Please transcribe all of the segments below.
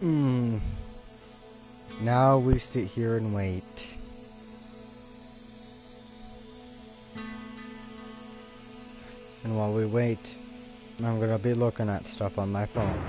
Hmm. Now we sit here and wait. And while we wait, I'm gonna be looking at stuff on my phone.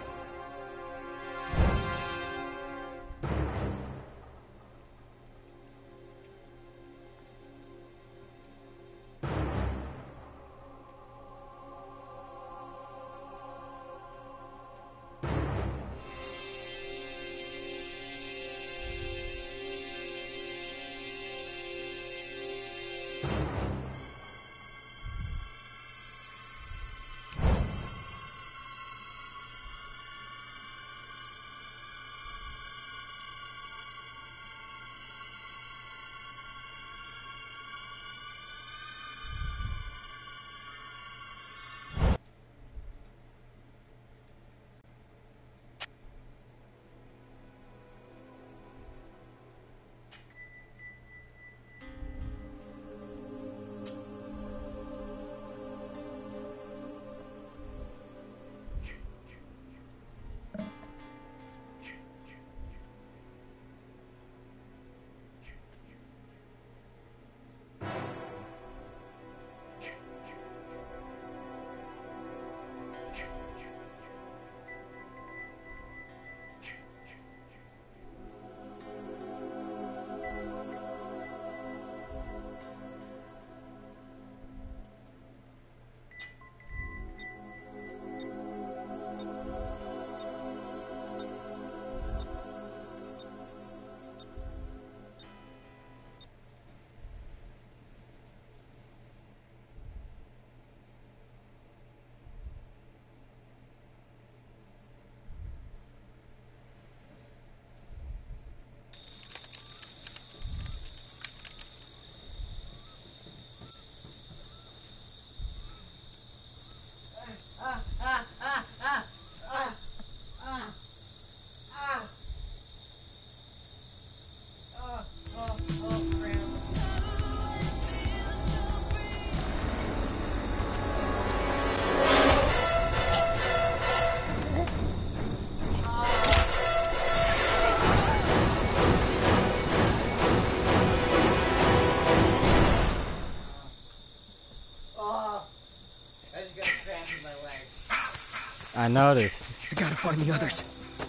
I noticed. I gotta find the others.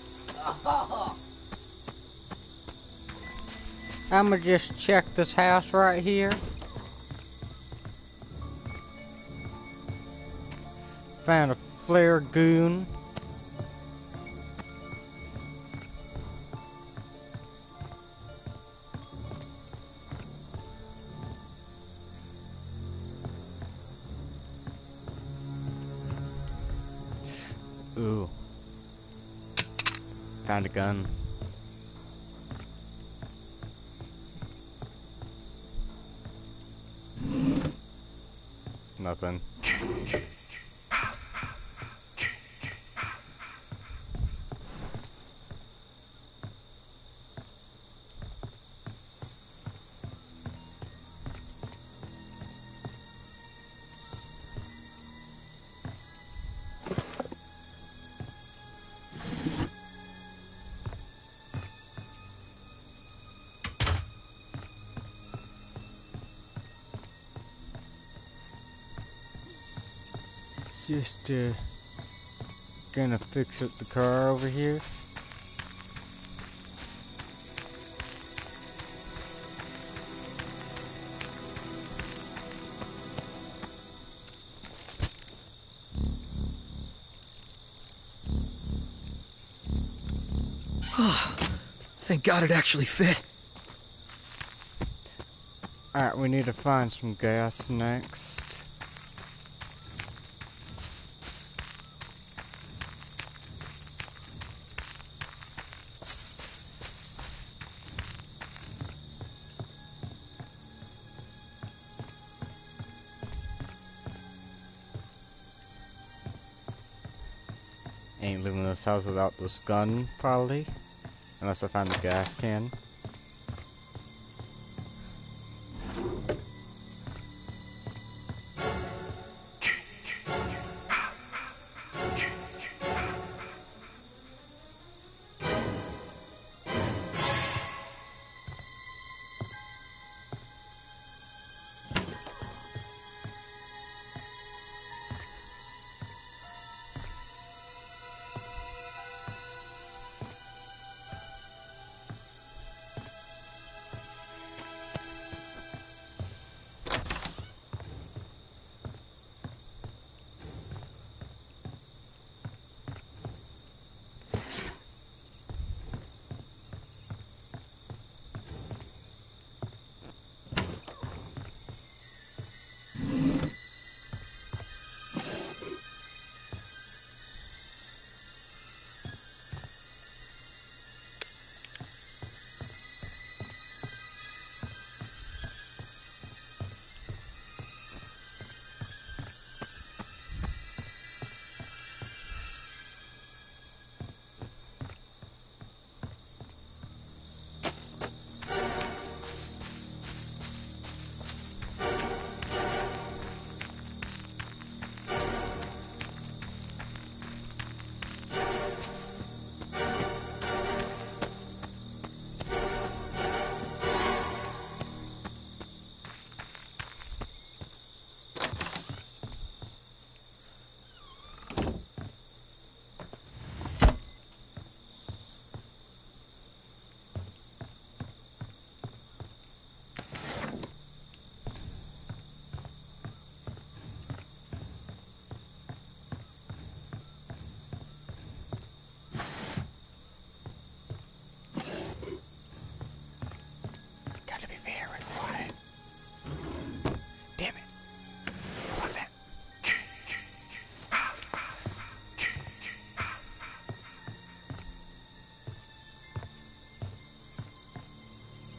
I'ma just check this house right here. Found a flare goon. Ooh. Found a gun. Nothing. Just gonna fix up the car over here. Thank God it actually fit. Alright, we need to find some gas next. Ain't leaving this house without this gun, probably. Unless I find the gas can.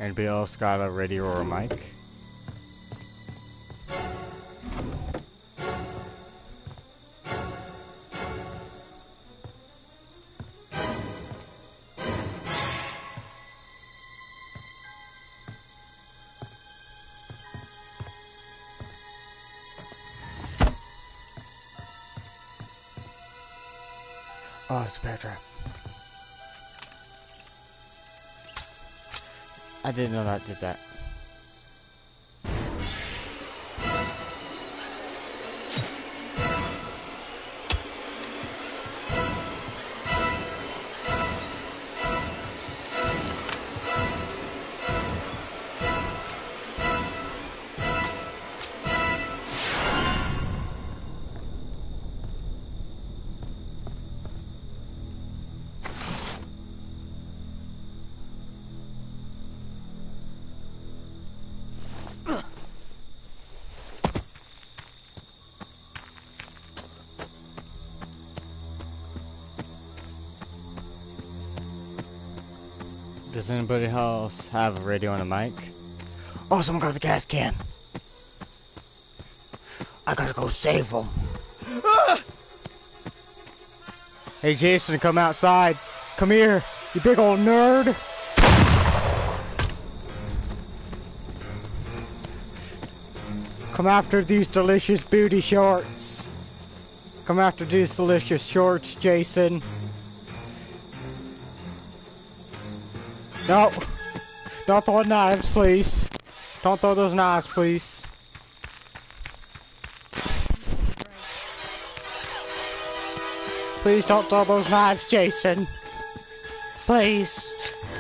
Anybody else got a radio or a mic? Oh, it's a bear trap. I didn't know that did that. Does anybody else have a radio and a mic? Oh, someone got the gas can. I gotta go save them. Hey, Jason, come outside. Come here, you big old nerd. Come after these delicious booty shorts. Come after these delicious shorts, Jason. No! Don't throw knives, please. Don't throw those knives, please. Please don't throw those knives, Jason. Please.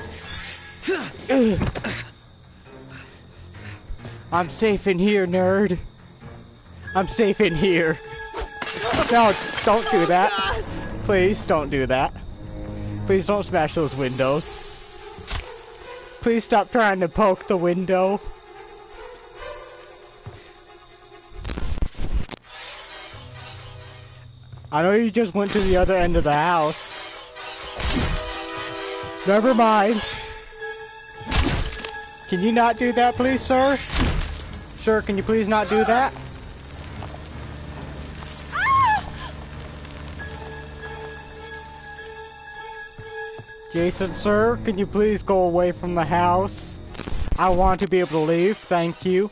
I'm safe in here, nerd. I'm safe in here. No, don't do that. Please don't do that. Please don't smash those windows. Please stop trying to poke the window. I know you just went to the other end of the house. Never mind. Can you not do that, please, sir? Sir, can you please not do that? Jason, sir, can you please go away from the house? I want to be able to leave, thank you.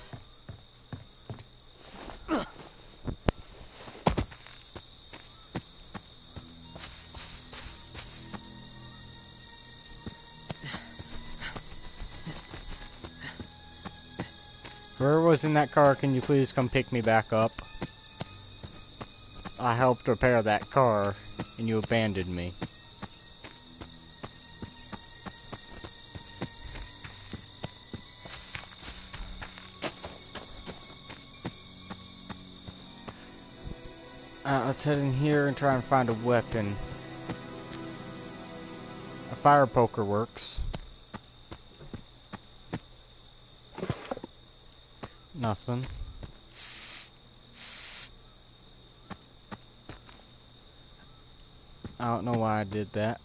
Whoever was in that car, can you please come pick me back up? I helped repair that car, and you abandoned me. Let's head in here and try and find a weapon. A fire poker works. Nothing. I don't know why I did that.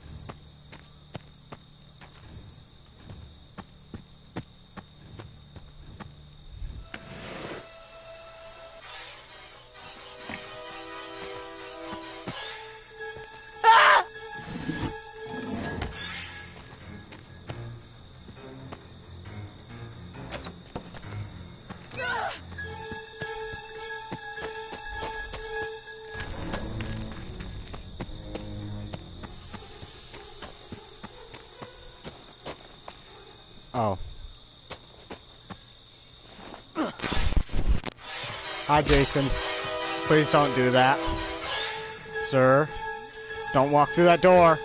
Oh. Hi, Jason. Please don't do that. Sir, don't walk through that door.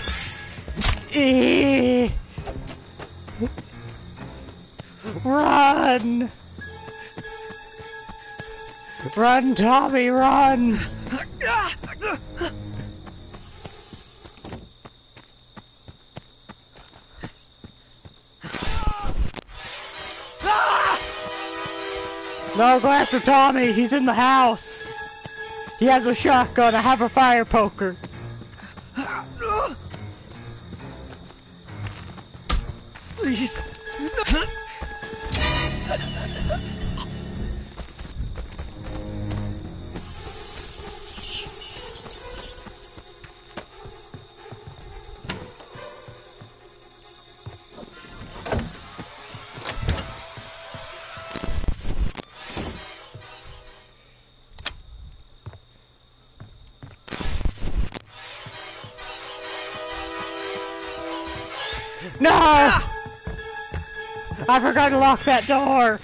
Run! Run, Tommy, run! No, go after Tommy. He's in the house. He has a shotgun. I have a fire poker. Please, No! I forgot to lock that door!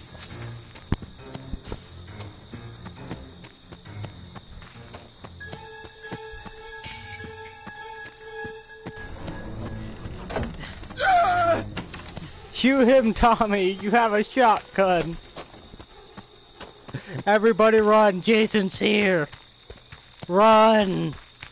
Shoot him, Tommy! You have a shotgun! Everybody run! Jason's here! Run!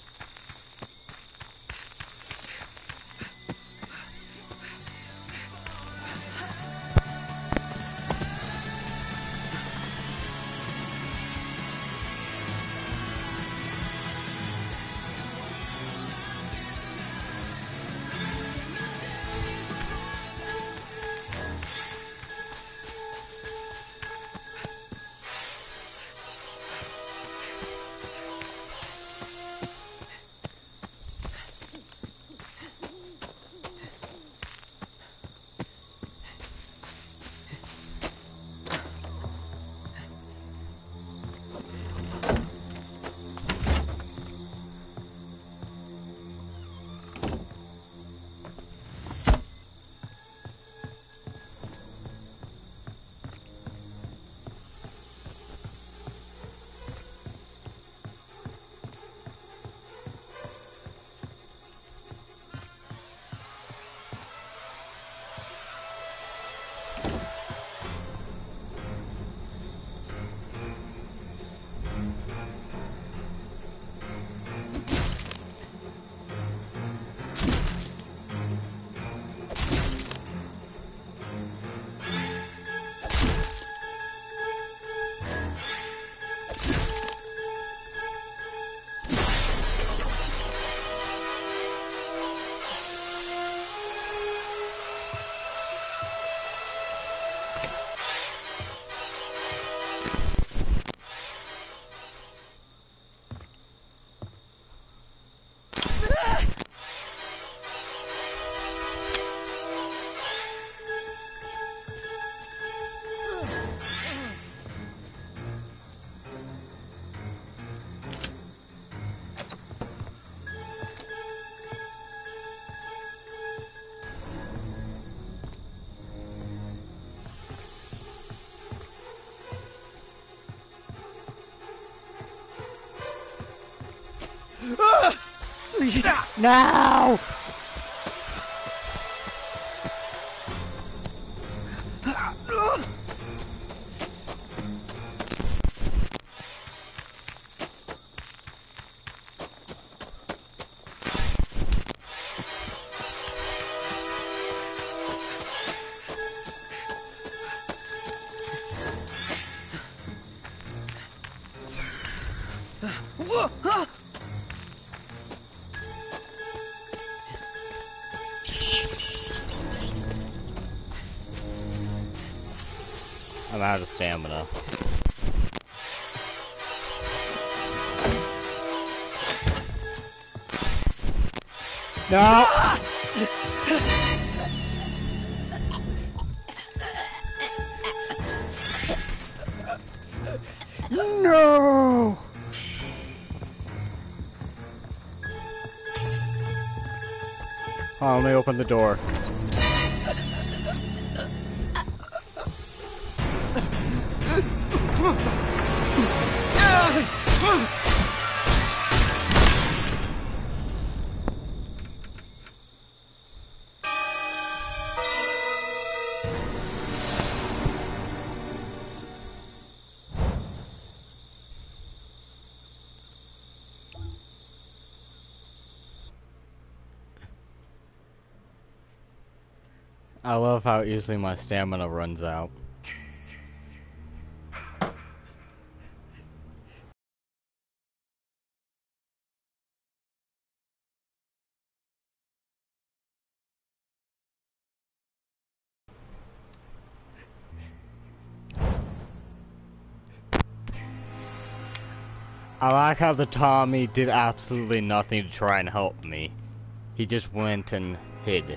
No! I'm out of stamina. No! No! Oh, let me open the door. I love how easily my stamina runs out. I like how the Tommy did absolutely nothing to try and help me. He just went and hid.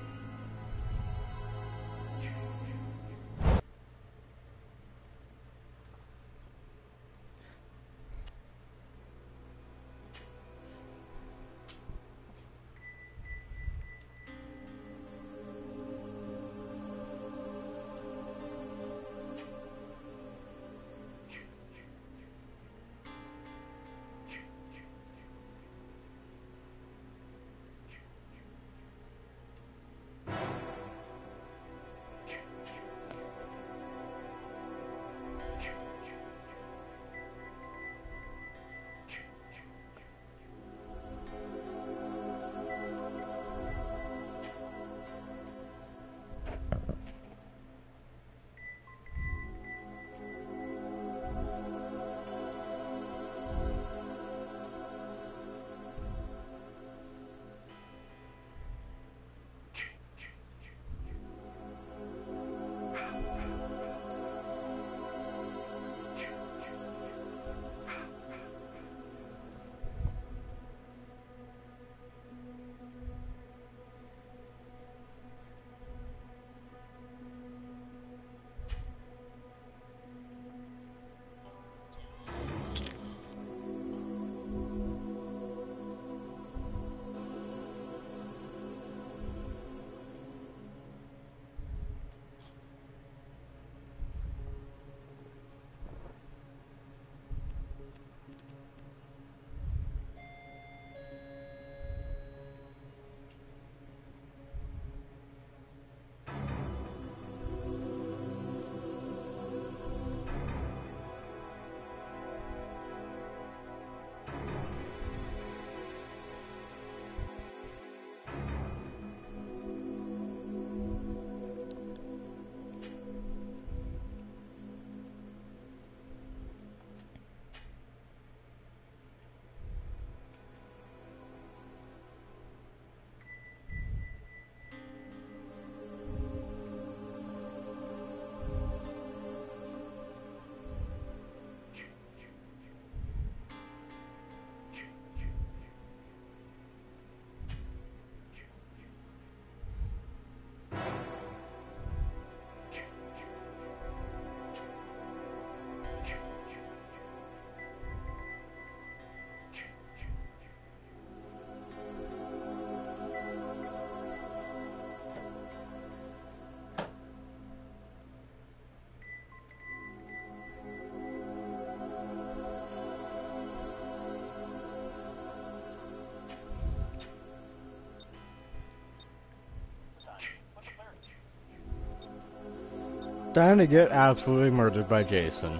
Time to get absolutely murdered by Jason.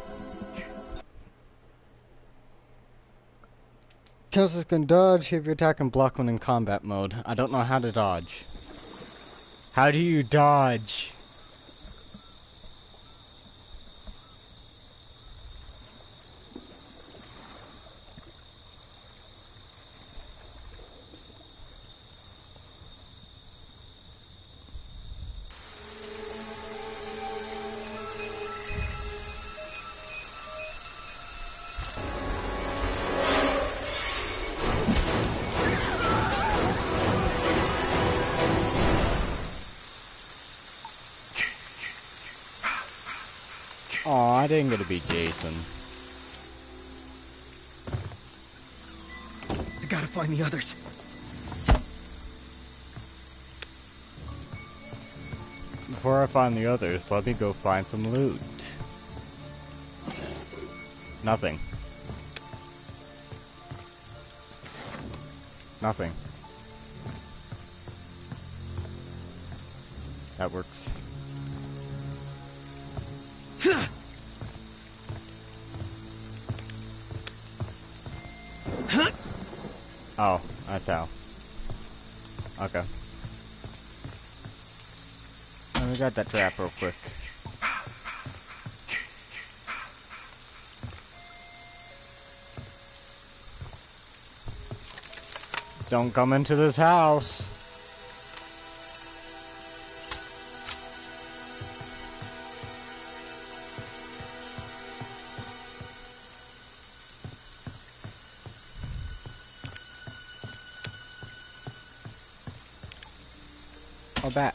Kelsey can dodge if you attack and block when in combat mode. I don't know how to dodge. How do you dodge? Aw, I didn't get to be Jason. I gotta find the others. Before I find the others, let me go find some loot. Nothing. Nothing. That works. Oh, that's how. Okay. Let me got that trap real quick. Don't come into this house. Oh, bat.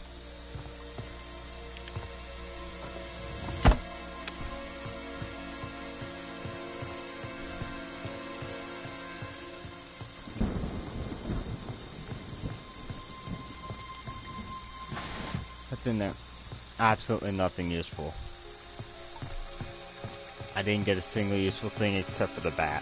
What's in there? Absolutely nothing useful. I didn't get a single useful thing except for the bat.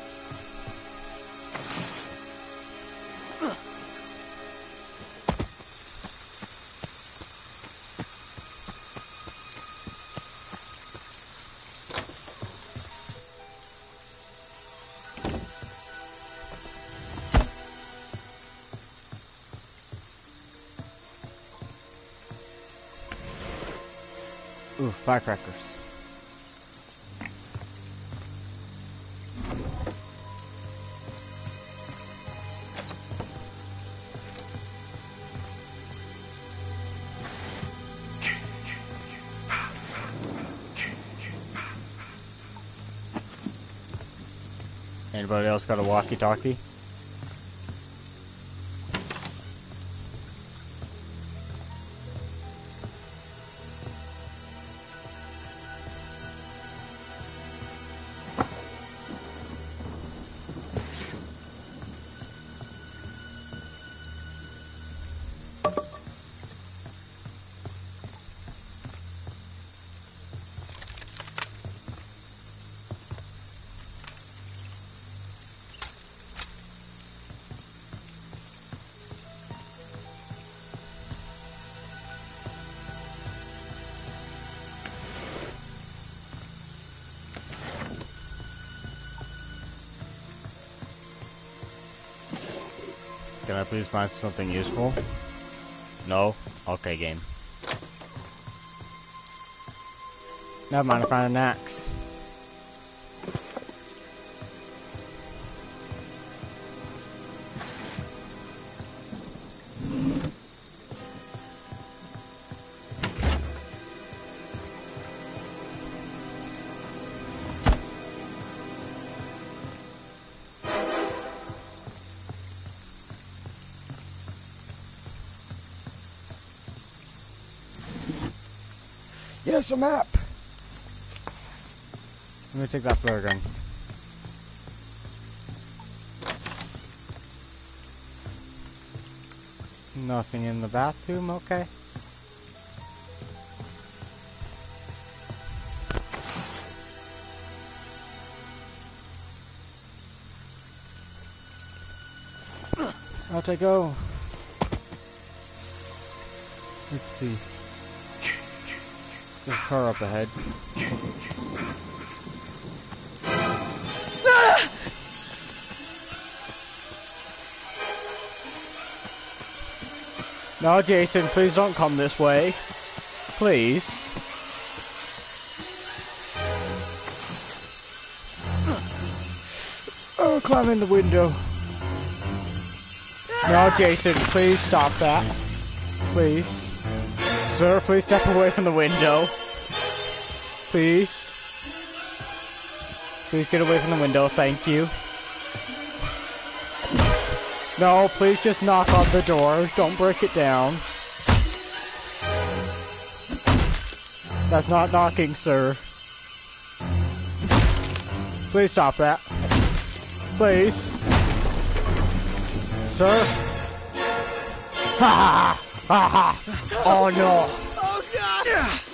Ooh, firecrackers. Anybody else got a walkie-talkie? Can I please find something useful? No? Okay, game. Never mind, I found an axe. Yes, a map! Let me take that flare gun. Nothing in the bathroom, okay. Out I go. Let's see. There's a car up ahead. No, Jason, please don't come this way. Please. Oh, climb in the window. No, Jason, please stop that. Please. Sir, please step away from the window. Please. Please get away from the window, thank you. No, please just knock on the door. Don't break it down. That's not knocking, sir. Please stop that. Please. Sir? Ha ha! Ha ha! Oh no! Oh God!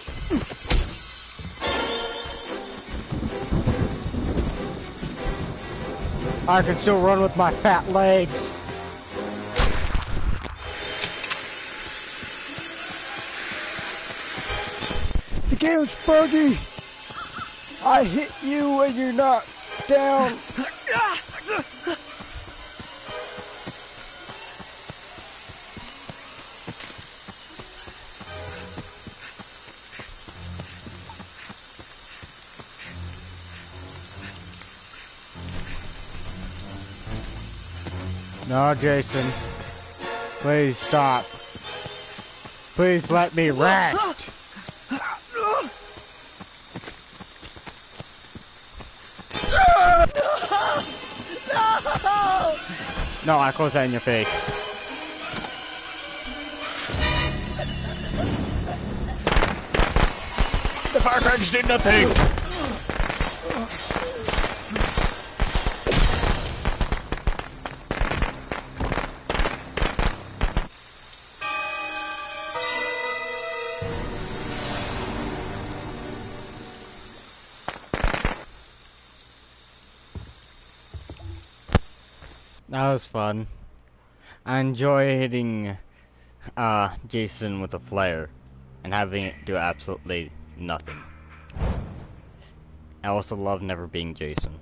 I can still run with my fat legs. The game's buggy. I hit you when you're not down. No, Jason. Please stop. Please let me rest. No, I close that in your face. drenched in nothing! That was fun. I enjoy hitting Jason with a flare and having it do absolutely nothing. I also love never being Jason.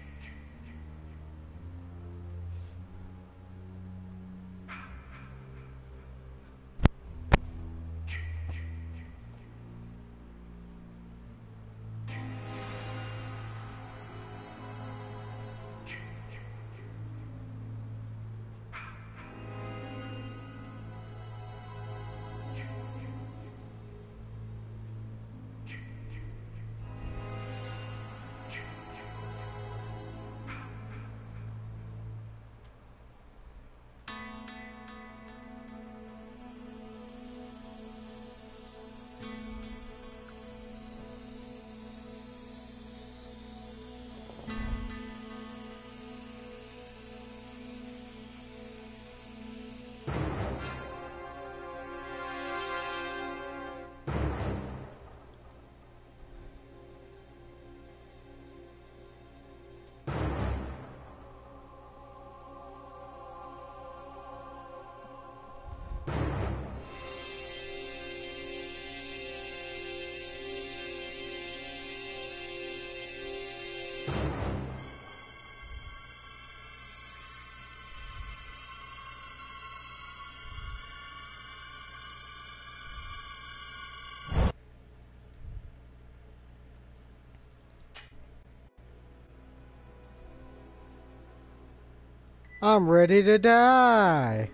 I'm ready to die.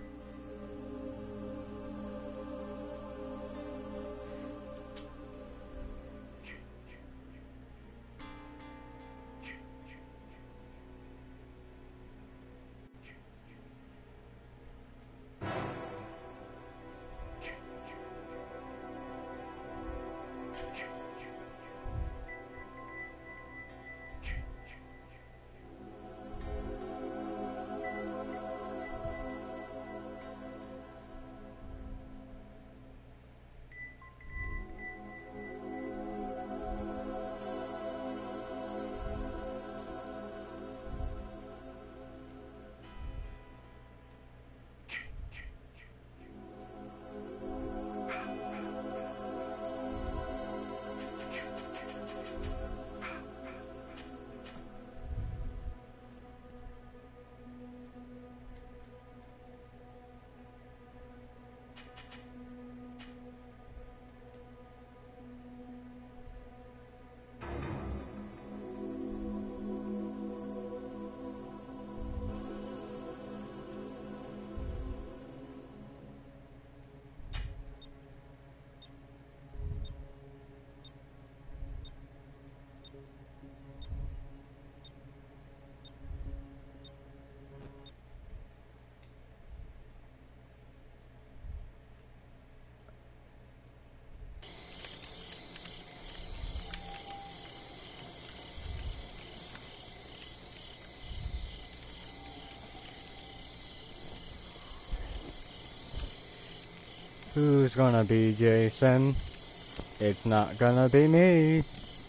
Who's gonna be Jason? It's not gonna be me.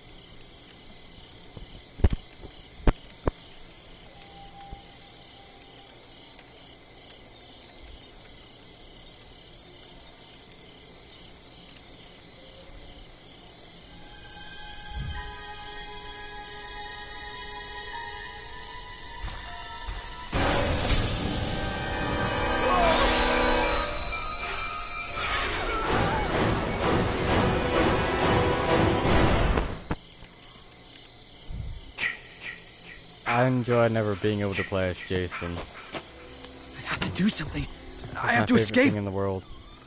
I enjoy never being able to play as Jason. I have to do something. I have My to favorite escape. thing in the world.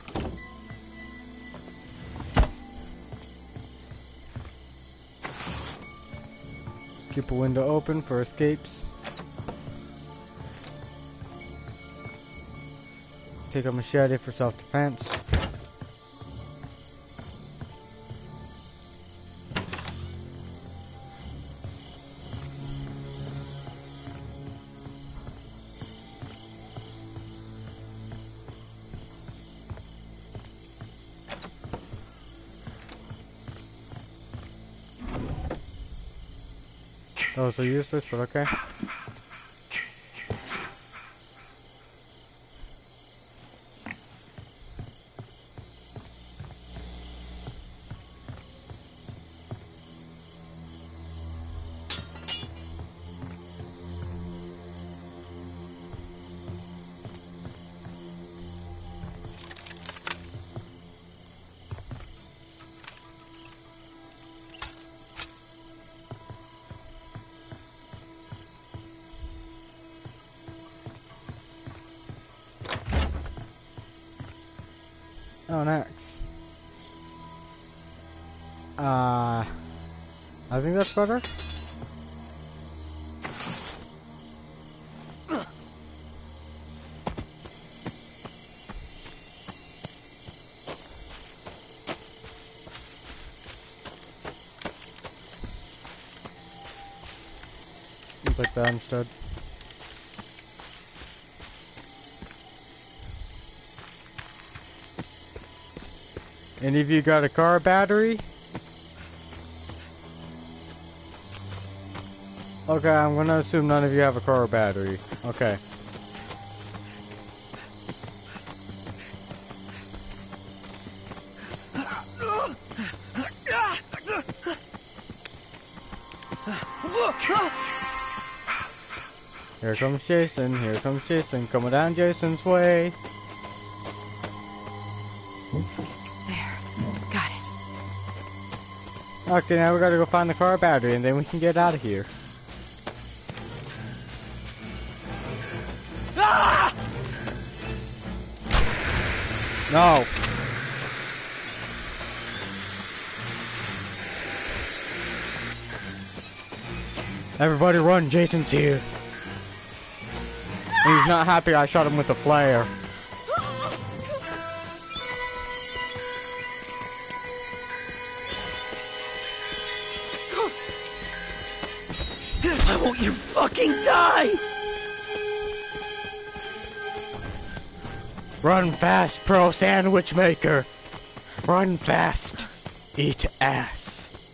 Keep a window open for escapes. Take a machete for self-defense. Those are useless, but okay. Oh, next. I think that's better. Seems like that instead. Any of you got a car battery? Okay, I'm gonna assume none of you have a car battery. Okay. Here comes Jason, here comes Jason, coming down Jason's way. Got it. Okay, now we gotta go find the car battery and then we can get out of here. Ah! No! Everybody run, Jason's here. And he's not happy I shot him with a flare. Why won't you fucking die? Run fast, pro sandwich maker. Run fast. Eat ass.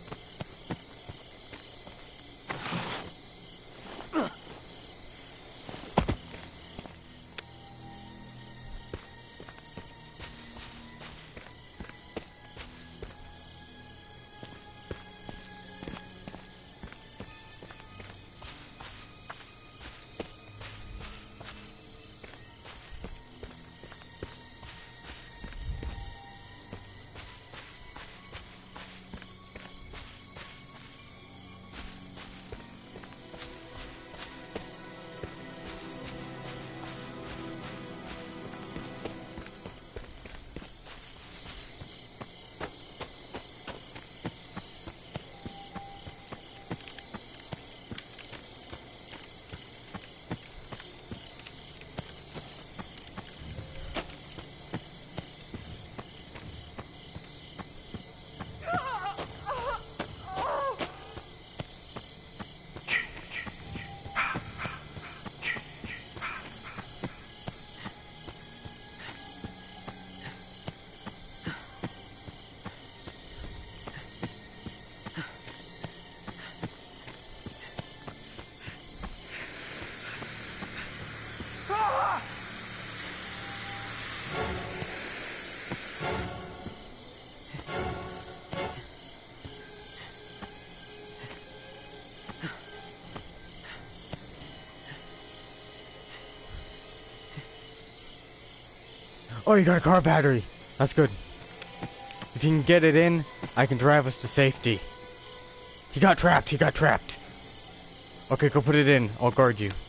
Oh, you got a car battery. That's good. If you can get it in, I can drive us to safety. He got trapped. He got trapped. Okay, go put it in. I'll guard you.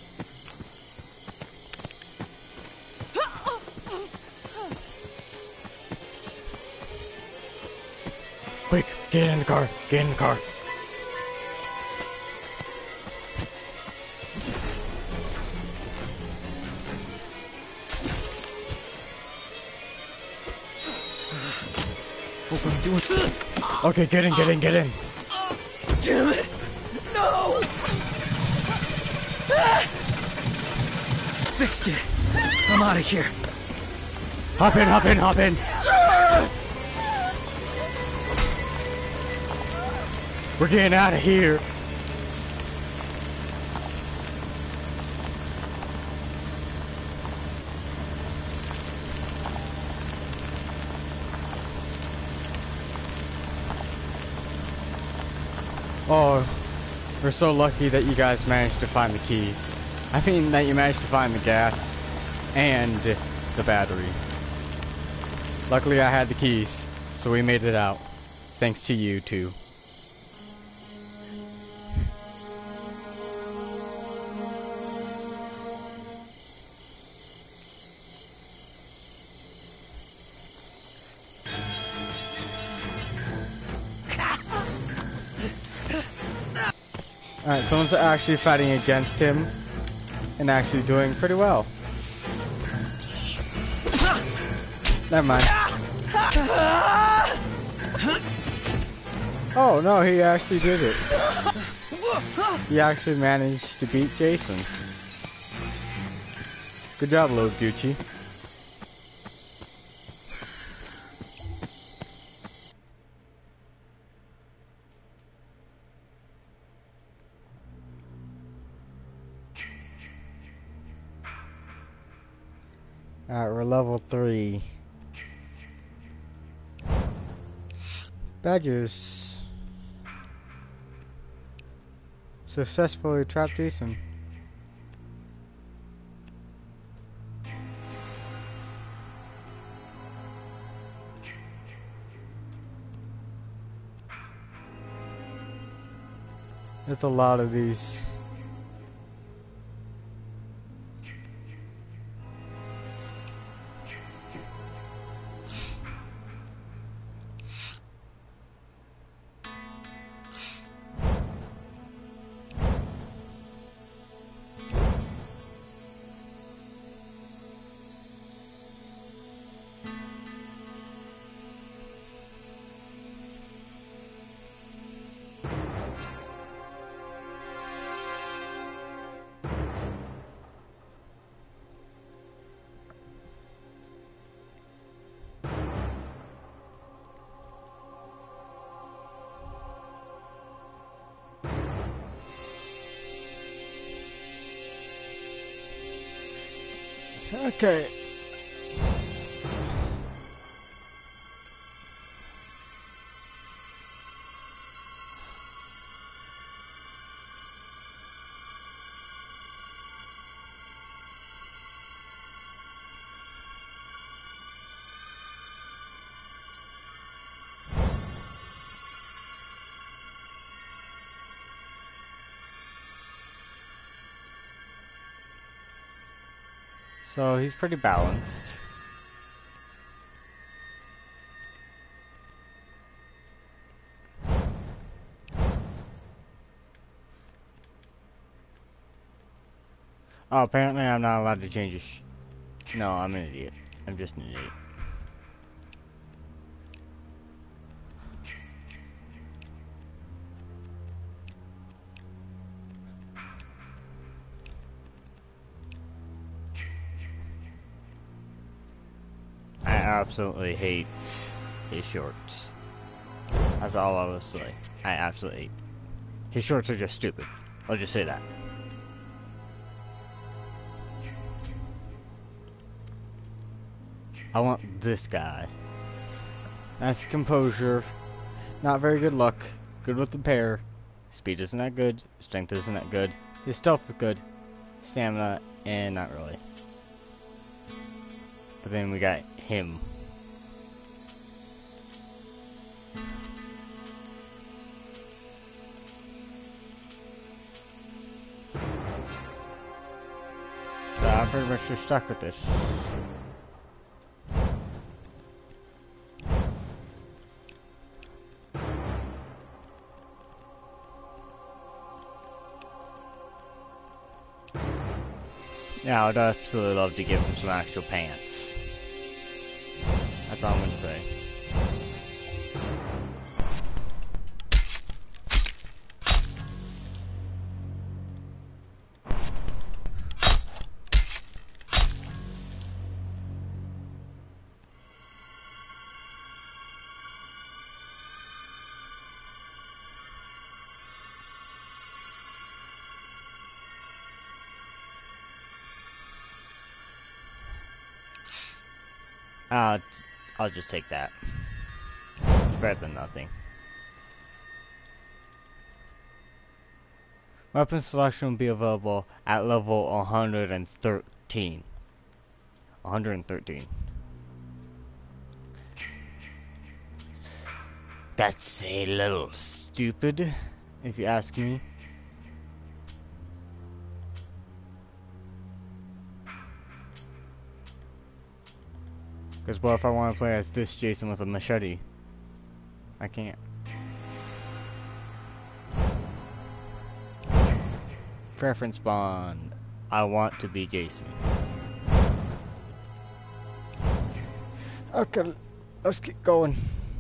Quick, get in the car. Get in the car. What I'm doing? Okay, get in, get in, get in. Damn it! No! Fixed it. I'm out of here. Hop in, hop in, hop in. We're getting out of here. Oh, we're so lucky that you guys managed to find the keys. I mean that you managed to find the gas and the battery. Luckily I had the keys, so we made it out. Thanks to you too. Alright, someone's actually fighting against him and actually doing pretty well. Never mind. Oh no, he actually did it. He actually managed to beat Jason. Good job, little Gucci. Alright, we're level 3. Badgers successfully trapped Jason. There's a lot of these. Okay. So he's pretty balanced. Oh, apparently I'm not allowed to change his No, I'm an idiot. I'm just an idiot. I absolutely hate his shorts. That's all I will say. I absolutely hate. His shorts are just stupid. I'll just say that. I want this guy. Nice composure. Not very good luck. Good with the pair. Speed isn't that good. Strength isn't that good. His stealth is good. Stamina, and not really. But then we got him. So I'm pretty much just stuck with this. Yeah, I'd absolutely love to give him some actual pants. That's all I'm gonna say. I'll just take that. It's better than nothing. Weapon selection will be available at level 113. 113. That's a little stupid, if you ask me. Because what if I want to play as this Jason with a machete? I can't. Preference bond. I want to be Jason. Okay, let's keep going.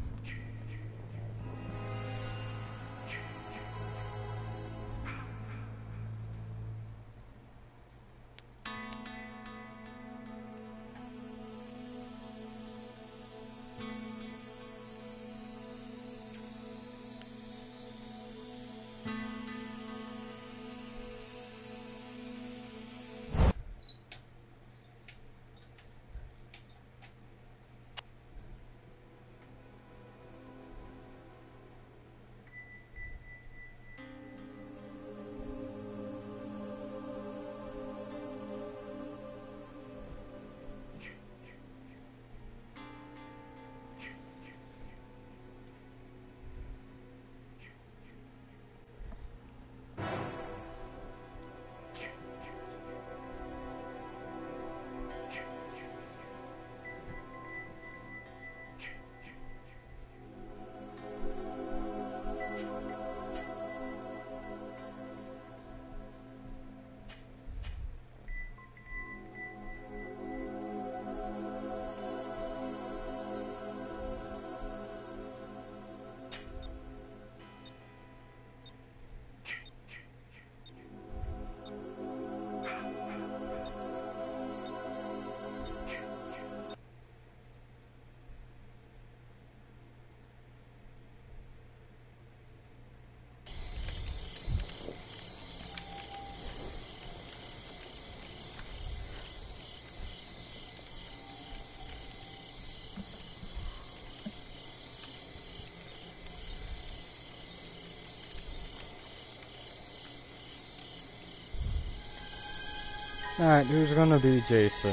Alright, who's gonna be Jason?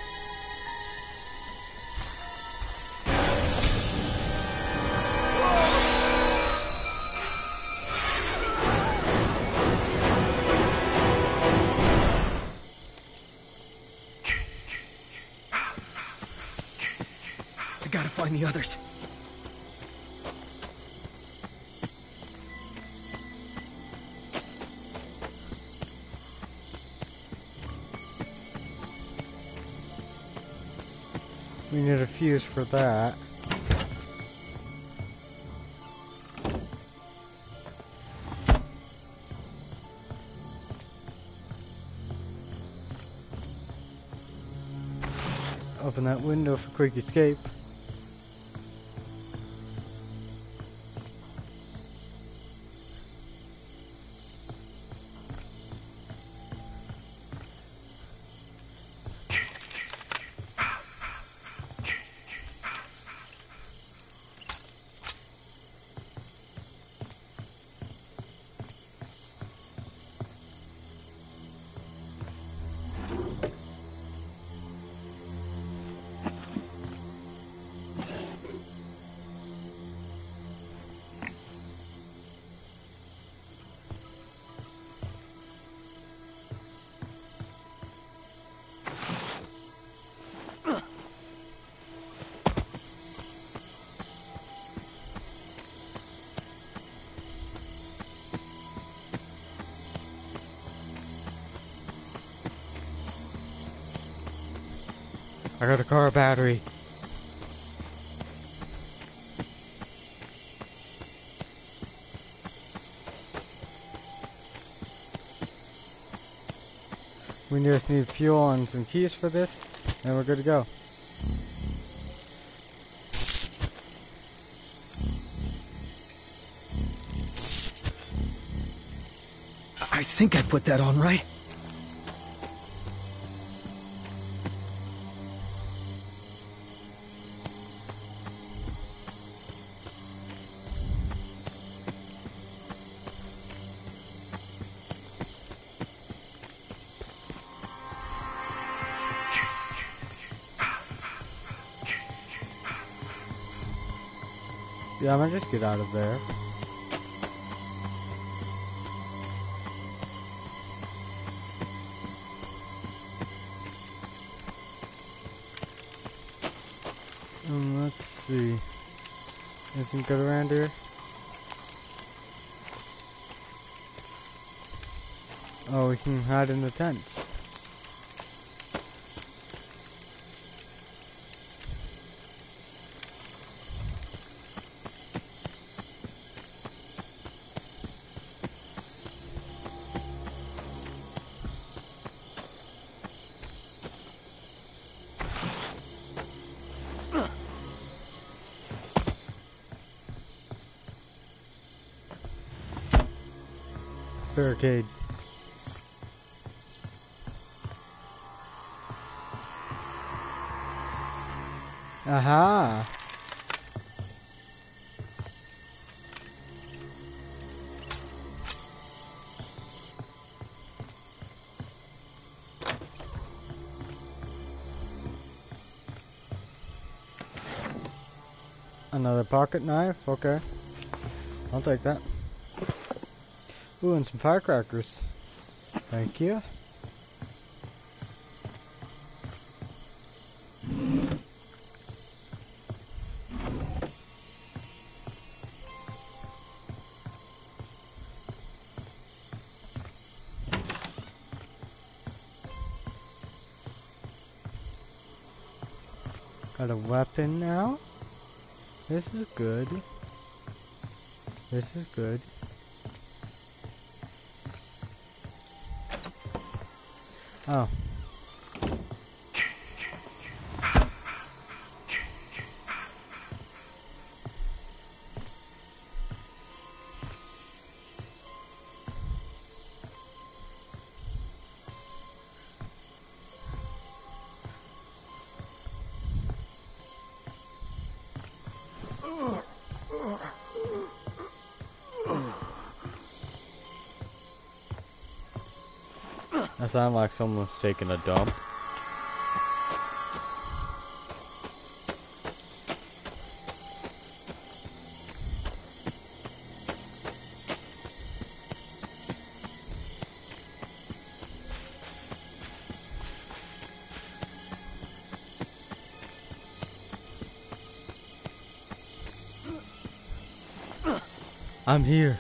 I gotta find the others. We need a fuse for that. Open that window for quick escape. I got a car battery. We just need fuel and some keys for this, and we're good to go. I think I put that on right. Yeah, I'm gonna just get out of there. Let's see. Anything good around here? Oh, we can hide in the tents. Barricade. Aha! Another pocket knife? Okay. I'll take that. Ooh, and some firecrackers. Thank you. Got a weapon now. This is good. This is good. Oh. That sounds like someone's taking a dump. I'm here.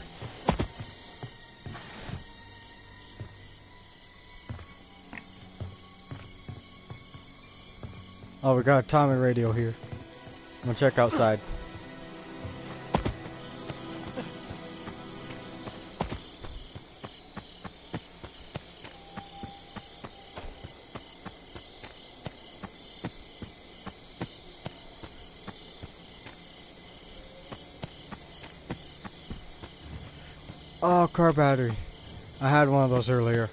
Oh, we got a Tommy radio here. I'm gonna check outside. Oh, car battery. I had one of those earlier.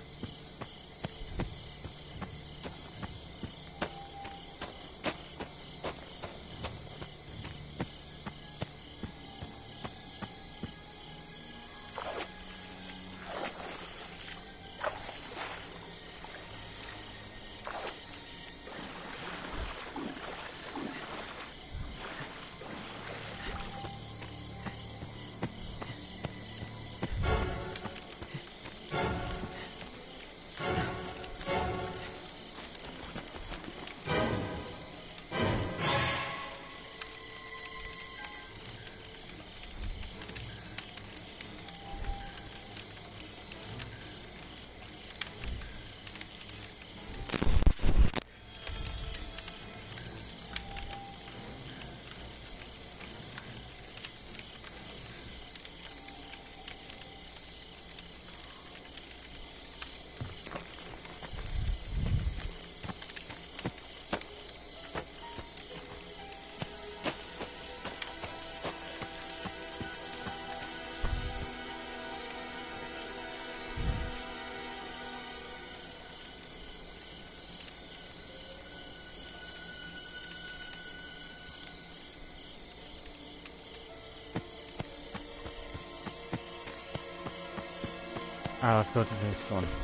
Alright, let's go to this one.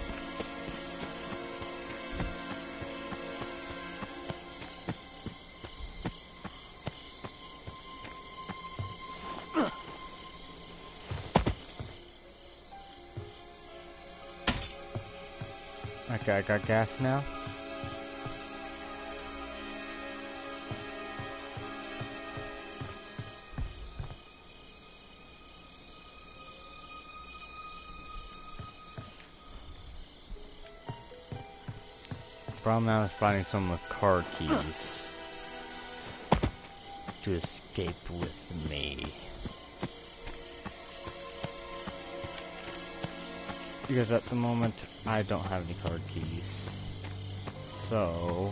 Okay, I got gas now. Problem now is finding someone with car keys to escape with me. Because at the moment, I don't have any car keys. So...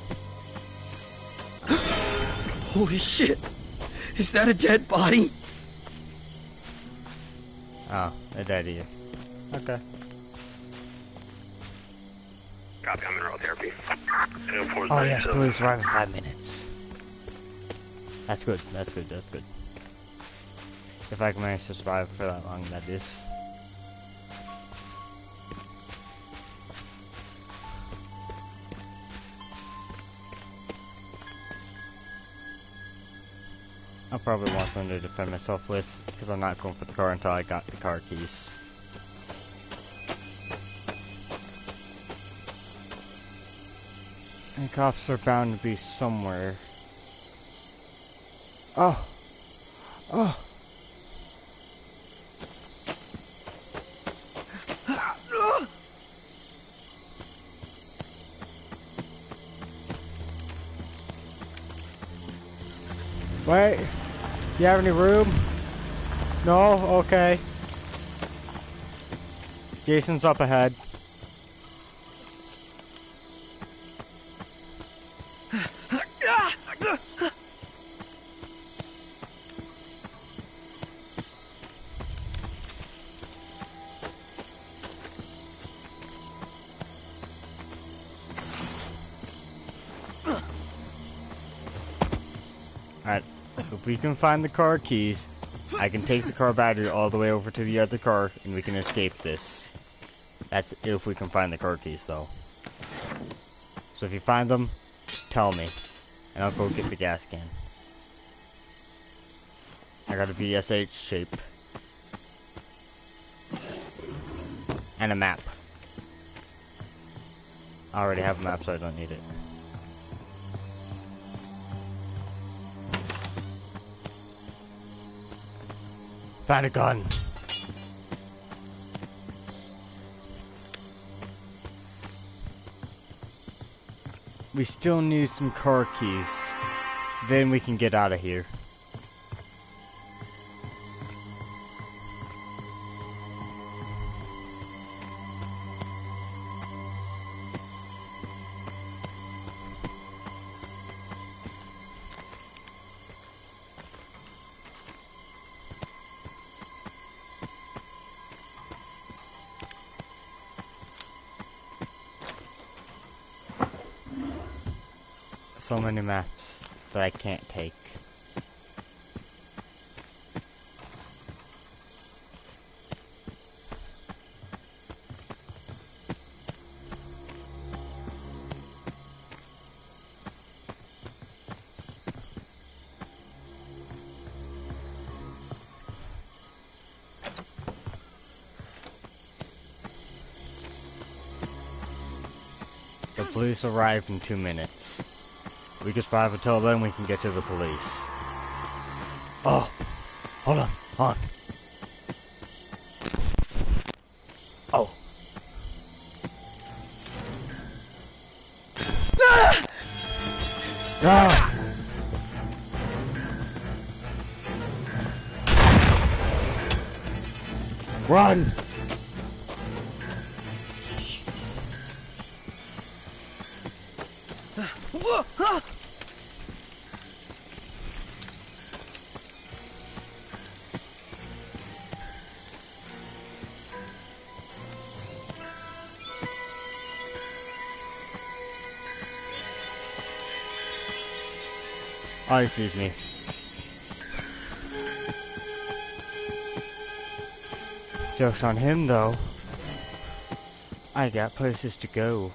Holy shit! Is that a dead body? Oh, a dead ear. Okay. Copy, I'm in roll therapy. Oh yes, police arrive in 5 minutes. That's good, that's good, that's good. If I can manage to survive for that long, that is. I'll probably want something to defend myself with, because I'm not going for the car until I got the car keys. And cops are bound to be somewhere. Oh! Oh! Wait, do you have any room? No? Okay. Jason's up ahead. Alright, if we can find the car keys, I can take the car battery all the way over to the other car and we can escape this. That's if we can find the car keys though. So if you find them, tell me and I'll go get the gas can. I got a VSH shape. And a map. I already have a map so I don't need it. Found a gun. We still need some car keys. Then we can get out of here. So many maps that I can't take. The police arrive in 2 minutes. We can survive until then, we can get to the police. Oh! Hold on, hold on. Oh. Ah! Run! Oh, he sees me. Joke's on him, though. I got places to go.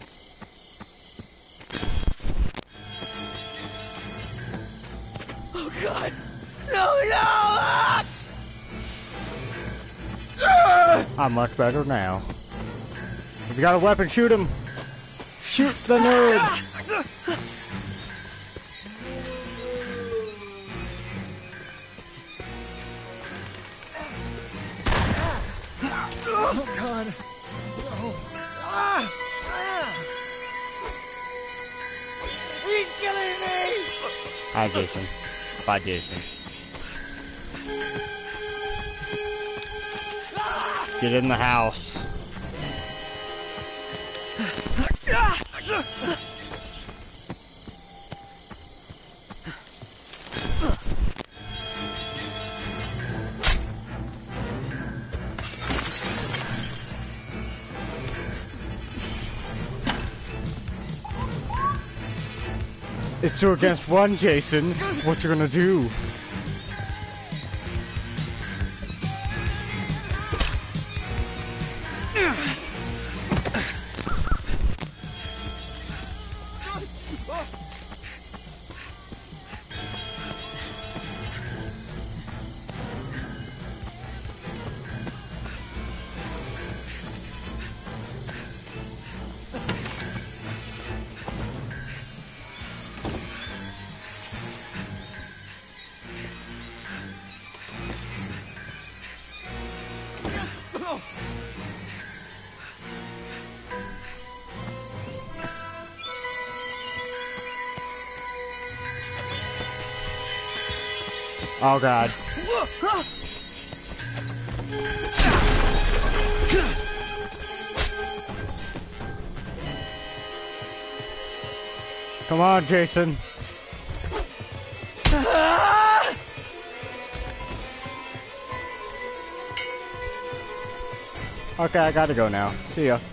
Oh God! No, no! I'm much better now. If you got a weapon, shoot him! Shoot the nerd! Oh, God. Oh. He's killing me! Hi, Jason. Bye, Jason. Get in the house. It's 2 against 1, Jason. What you gonna do? Oh God. Come on, Jason. Okay, I gotta go now. See ya.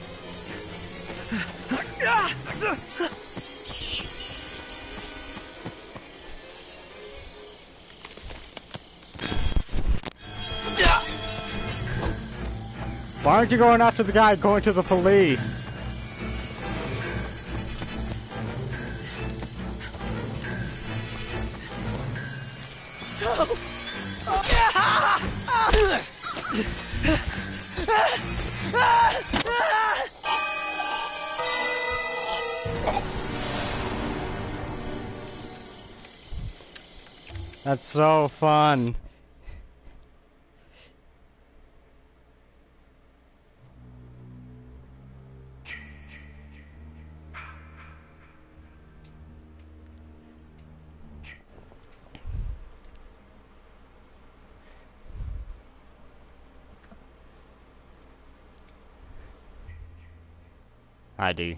Why aren't you going after the guy going to the police? That's so fun. I do.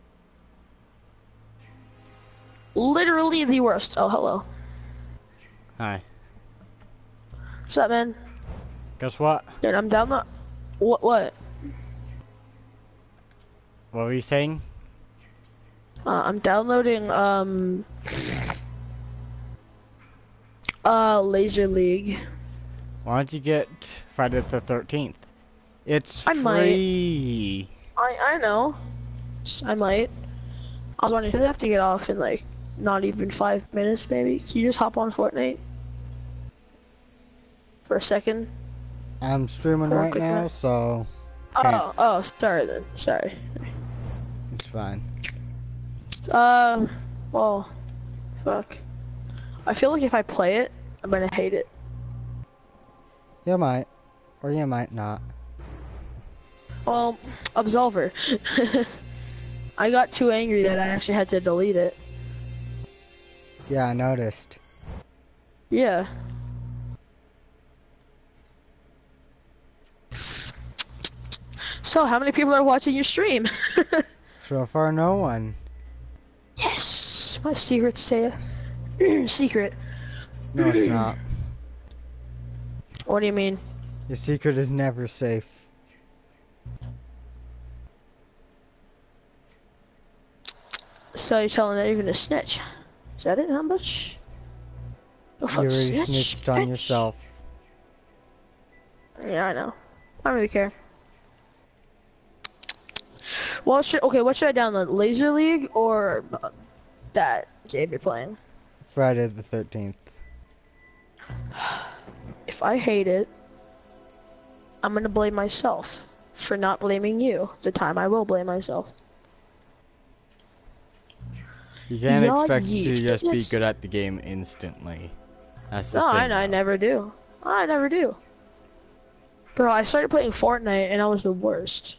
Literally the worst. Oh, hello. Hi. What's up, man? Guess what? Dude, I'm down the... What? What were you saying? I'm downloading, Laser League. Why don't you get Friday the 13th? It's I free. I know. I might. I was wondering, do they have to get off in, like, not even 5 minutes, maybe? Can you just hop on Fortnite? For a second? I'm streaming For a right quick now, minute? so... can't. Oh, sorry then. Sorry. It's fine. Well, fuck. I feel like if I play it, I'm gonna hate it. You might. Or you might not. Well, Absolver. I got too angry that I actually had to delete it. Yeah, I noticed. Yeah. So, how many people are watching your stream? So far, no one. Yes, my secret's safe. Secret. No, it's not. What do you mean? Your secret is never safe. So you're telling that you're gonna snitch? Is that it? How much? Oh, You fuck, already snitch, snitched on bitch. yourself. Yeah, I know. I don't really care. Well, what should I download? Laser League or that game you're playing? Friday the 13th. If I hate it, I'm gonna blame myself for not blaming you. The time I will blame myself. You can't Yeah, expect to just be yes. good at the game instantly. That's the No, thing. I never do. I never do. Bro, I started playing Fortnite and I was the worst.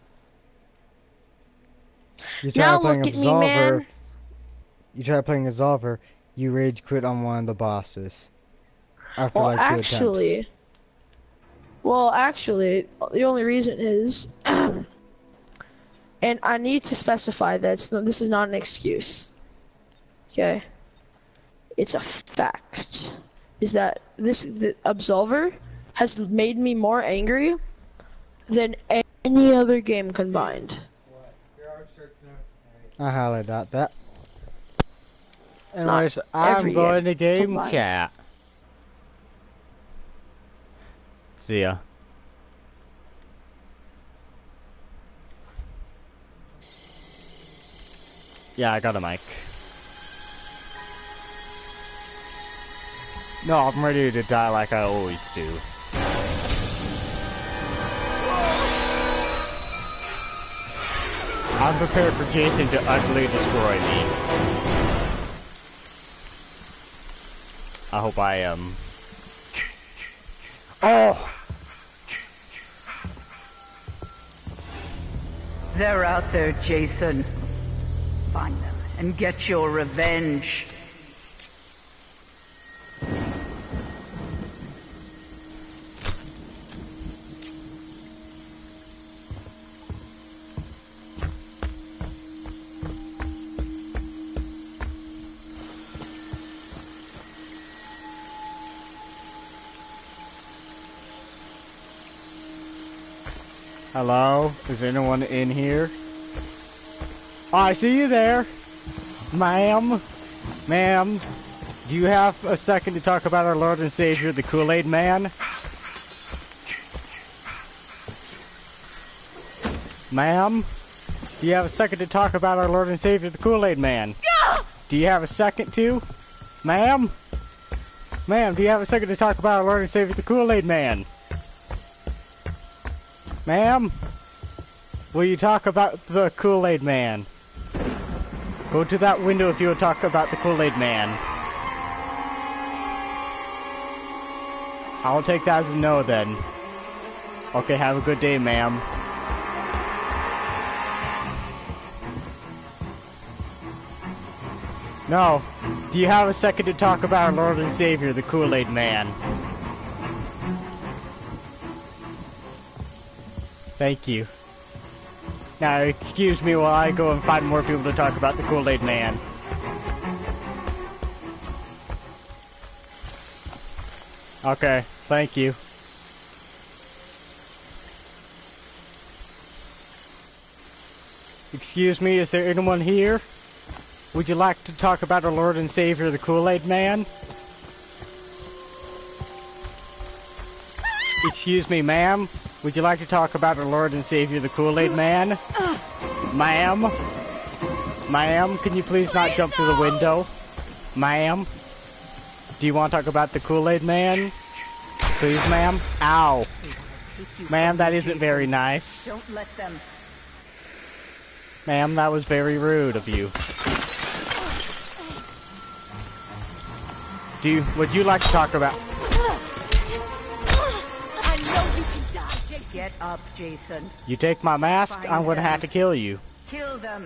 You try Now playing look at me, man. You try playing Absolver, you rage quit on one of the bosses. After Well, like 2 attempts. actually, the only reason is, and I need to specify that this is not an excuse. Okay? It's a fact. Is that the Absolver has made me more angry than any other game combined. I highly doubt that. Not Anyways, I'm every going to game combined. chat. See ya. Yeah, I got a mic. No, I'm ready to die like I always do. I'm prepared for Jason to utterly destroy me. I hope I am. Oh! They're out there, Jason. Find them and get your revenge. Hello? Is anyone in here? Oh, I see you there. Ma'am? Ma'am? Do you have a second to talk about our Lord and Savior, the Kool-Aid Man? Ma'am? Do you have a second to talk about our Lord and Savior, the Kool-Aid Man? Do you have a second to? Ma'am? Ma'am, do you have a second to talk about our Lord and Savior, the Kool-Aid Man? Ma'am? Will you talk about the Kool-Aid Man? Go to that window if you will talk about the Kool-Aid Man. I'll take that as a no then. Okay, have a good day, ma'am. No. Do you have a second to talk about our Lord and Savior, the Kool-Aid Man? Thank you. Now, excuse me while I go and find more people to talk about the Kool-Aid Man. Okay, thank you. Excuse me, is there anyone here? Would you like to talk about our Lord and Savior, the Kool-Aid Man? Excuse me, ma'am. Would you like to talk about our Lord and Savior, the Kool-Aid Man? Ma'am? Ma'am, can you please not jump through the window? Ma'am? Do you want to talk about the Kool-Aid Man? Please, ma'am? Ow. Ma'am, that isn't very nice. Don't let them. Ma'am, that was very rude of you. Would you like to talk about... I know you can die, Jason. Get up, Jason. You take my mask, I'm gonna have to kill you. Kill them.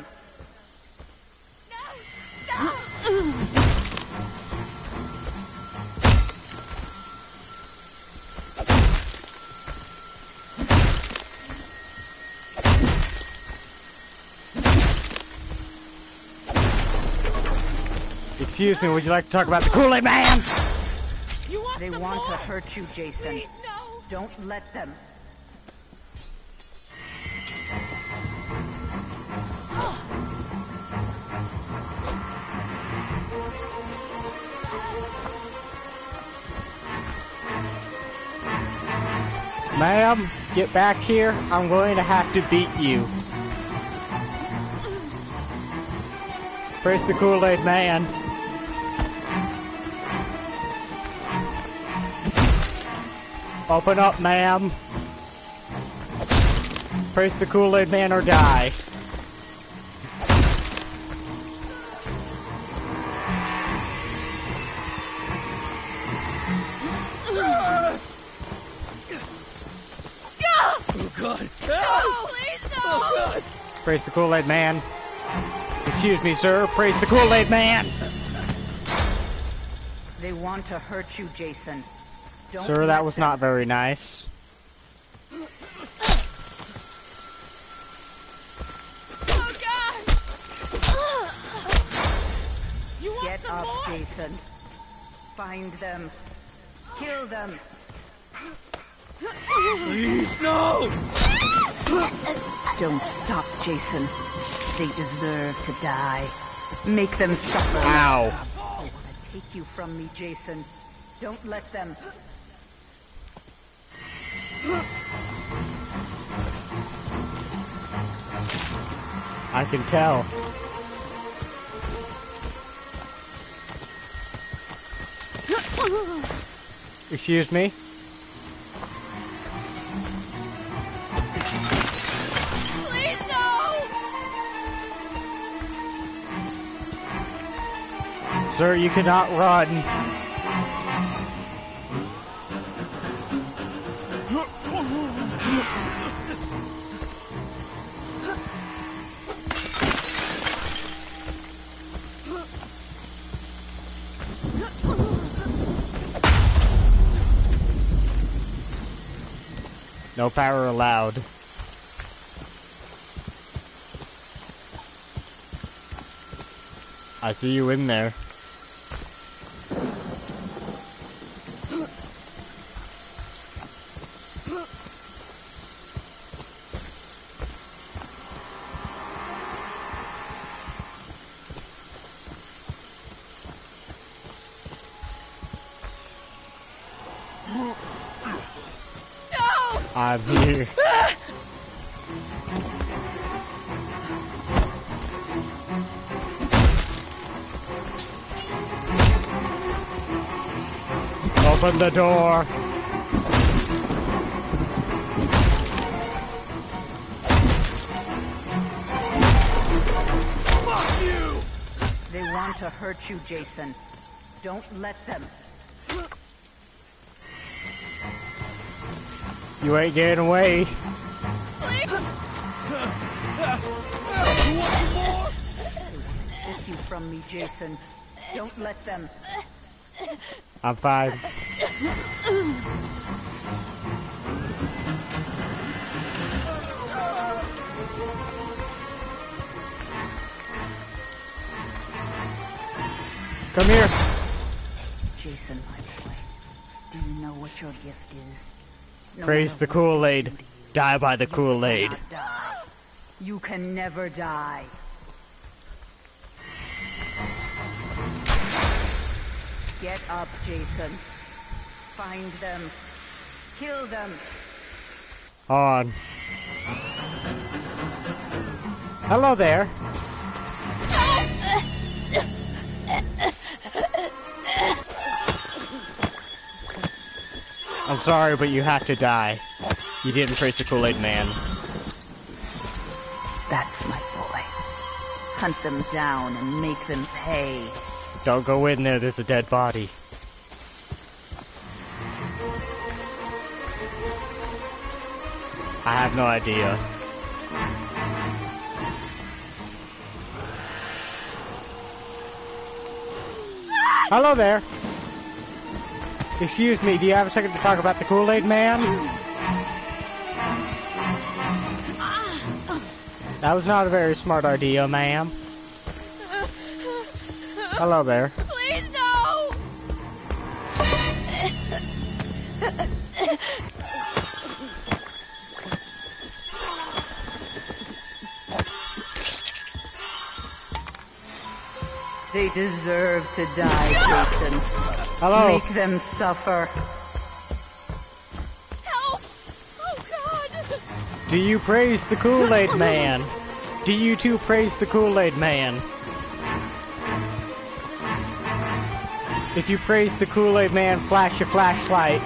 Excuse me, would you like to talk about the Kool-Aid Man? You want They some want more? to hurt you, Jason. Please, no. Don't let them. Ma'am, get back here. I'm going to have to beat you. Where's the Kool-Aid Man? Open up, ma'am. Praise the Kool-Aid Man or die. Oh God! No, please no! Oh God! Praise the Kool-Aid man. Excuse me, sir. Praise the Kool-Aid man. They want to hurt you, Jason. Don't Sir, let that was them. not very nice. Oh God! You want Get some up, more? Jason. Find them. Kill them. Please, no! Don't stop, Jason. They deserve to die. Make them suffer. Ow. They want to take you from me, Jason. Don't let them. I can tell. Excuse me? Please no! Sir, you cannot run. No power allowed. I see you in there. No! I'm here. Open the door. Fuck you! They want to hurt you, Jason. Don't let them. You ain't getting away. Please! You want some more? Take you from me, Jason. Don't let them. I'm fine. Come here. Jason, my boy. Do you know what your gift is? No Praise matter the what Kool-Aid. you do, Die by the you Kool-Aid. cannot die. You can never die. Get up, Jason. Find them. Kill them. On. Hello there. I'm sorry, but you have to die. You didn't praise the Kool-Aid man. That's my boy. Hunt them down and make them pay. Don't go in there, there's a dead body. I have no idea. Hello there. Excuse me, do you have a second to talk about the Kool-Aid man? That was not a very smart idea, ma'am. Hello there. Please no! They deserve to die, Jason. Hello. Make them suffer. Help! Oh God! Do you praise the Kool-Aid man? Do you too praise the Kool-Aid man? If you praise the Kool-Aid man, flash your flashlight.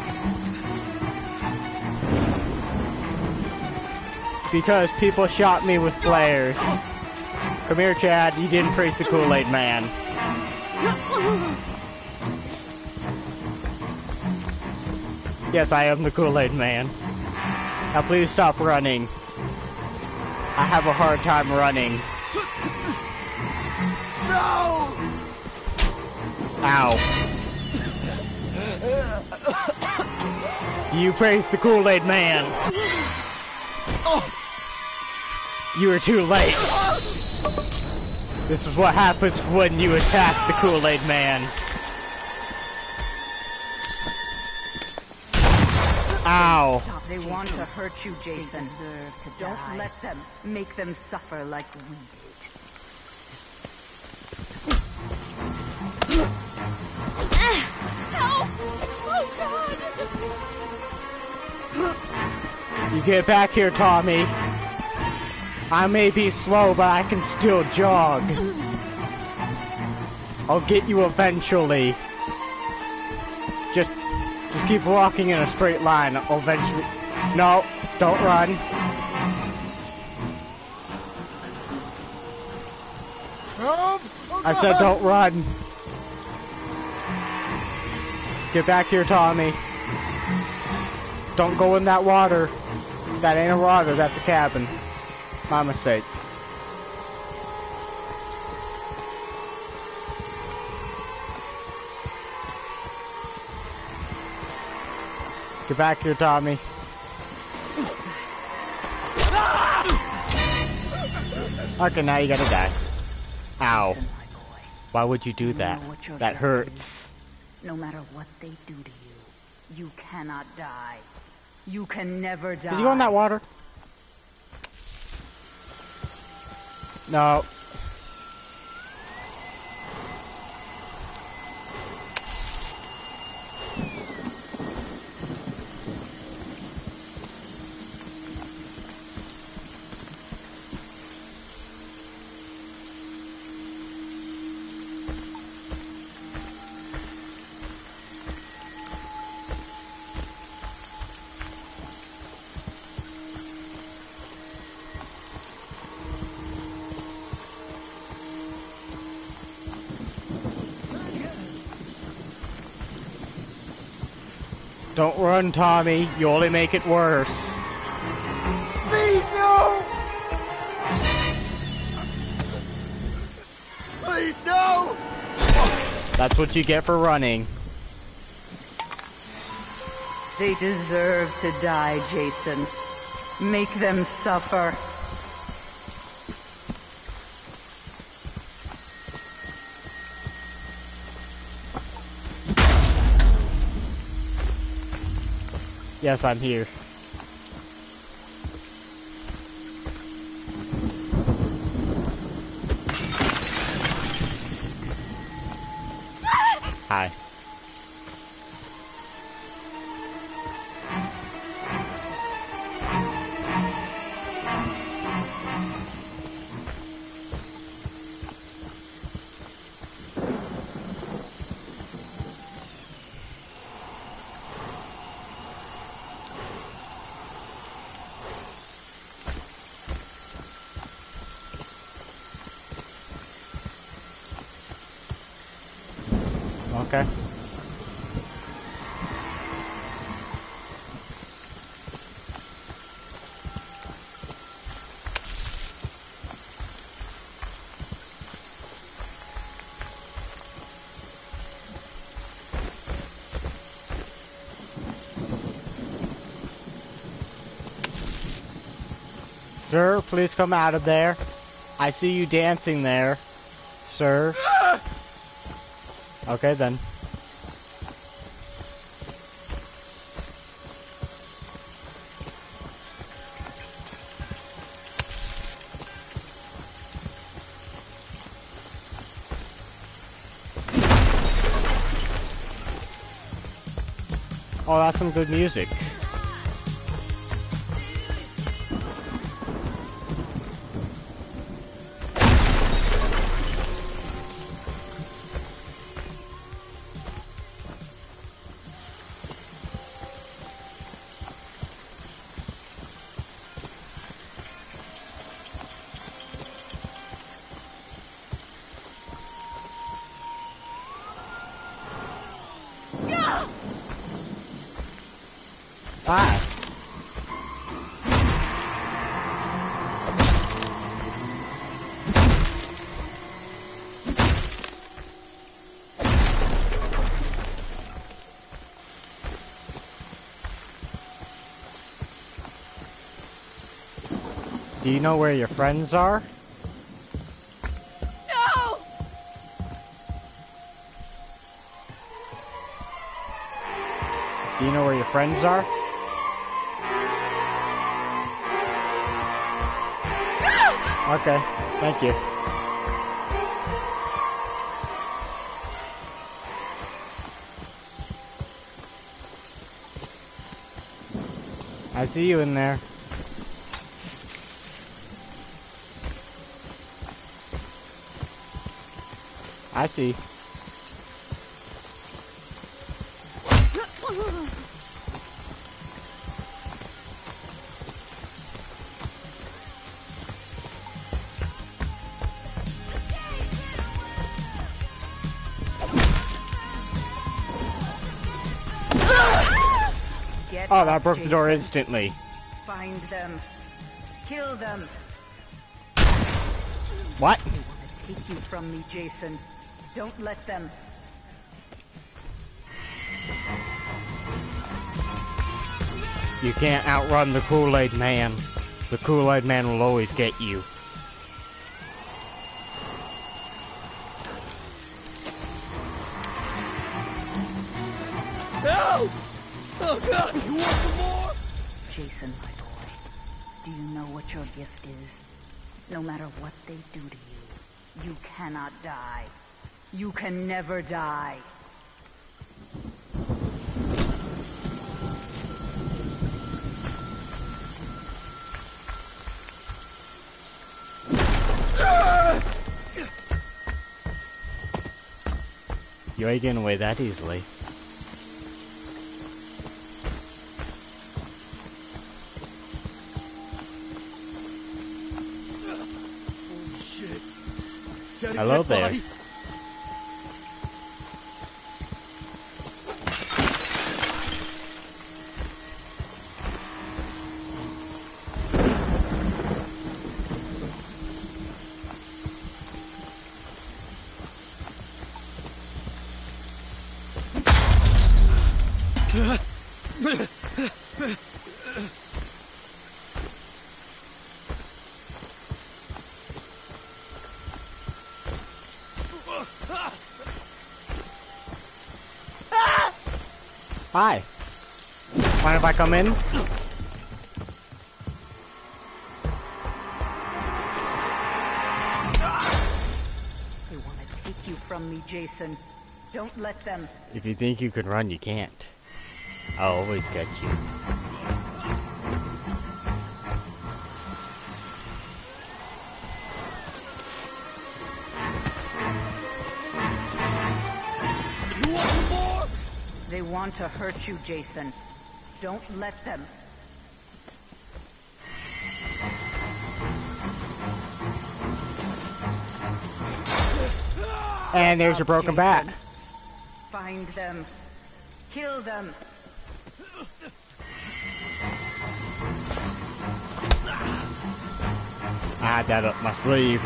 Because people shot me with flares. Come here, Chad. You didn't praise the Kool-Aid man. Yes, I am the Kool-Aid Man. Now please stop running. I have a hard time running. No! Ow. You praise the Kool-Aid Man. You were too late. This is what happens when you attack the Kool-Aid Man. Ow. They want to hurt you, Jason. Don't let them. Make them suffer like we did. Help! Oh God! You get back here, Tommy. I may be slow, but I can still jog. I'll get you eventually. Just keep walking in a straight line. I'll eventually... No, don't run. I said don't run. Get back here, Tommy. Don't go in that water. That ain't a water, that's a cabin. My mistake. Get back here, Tommy. Okay, now you gotta die. Ow. Why would you do that? That hurts. No matter what they do to you, you cannot die. You can never die. Did you go in that water? No. Don't run, Tommy. You only make it worse. Please, no! Please, no! That's what you get for running. They deserve to die, Jason. Make them suffer. Yes, I'm here. Hi. Okay. Sir, please come out of there. I see you dancing there, sir. Okay, then. Oh, that's some good music. Hi. Do you know where your friends are? No! Do you know where your friends are? Okay, thank you. I see you in there. I see. Oh, that broke the door instantly. Find them. Kill them. What? They want to take you from me, Jason. Don't let them. You can't outrun the Kool-Aid Man. The Kool-Aid Man will always get you. No! Oh God! You want some more? Jason, my boy, do you know what your gift is? No matter what they do to you, you cannot die. You can never die. You ain't getting away that easily. Holy shit! Is that a Hello dead there. body? Hi. Mind if I come in? They want to take you from me, Jason. Don't let them. If you think you can run, you can't. I'll always get you. You want some more? They want to hurt you, Jason. Don't let them. And there's your broken bat. Find them. Kill them. I had that up my sleeve.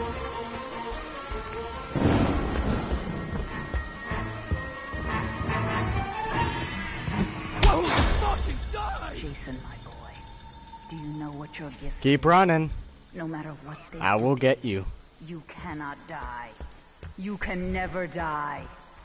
Whoa, fucking die! Jason, my boy, do you know what your gift is? Keep running. No matter what they I do will to get you. you cannot die. You can never die.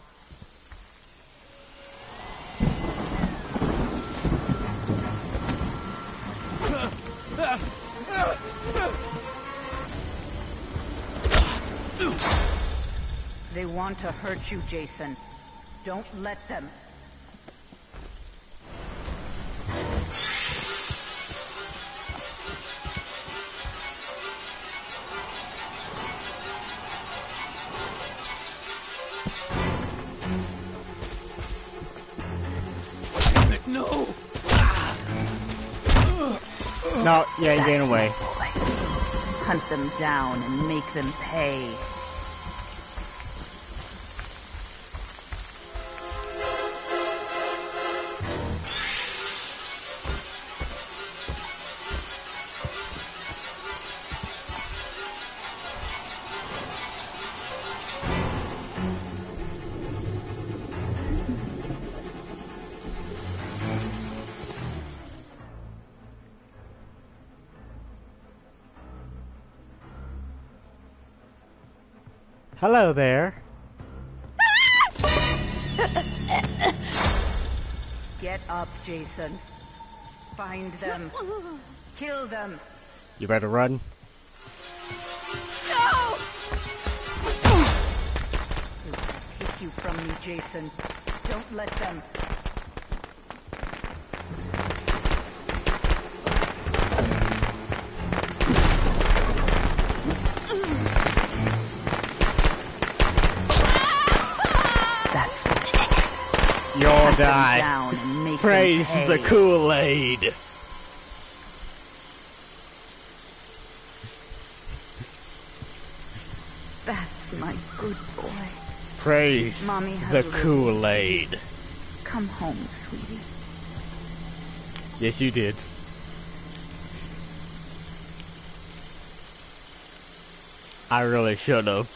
They want to hurt you, Jason. Don't let them. No! No, you ain't getting away. Hunt them down and make them pay. Hello there. Get up, Jason. Find them. Kill them. You better run. No! Take you from me, Jason. Don't let them. You'll die. Down and make Praise them the pay. Kool-Aid. That's my good boy. Praise Mommy has the a little- Kool-Aid. Come home, sweetie. Yes, you did. I really should have.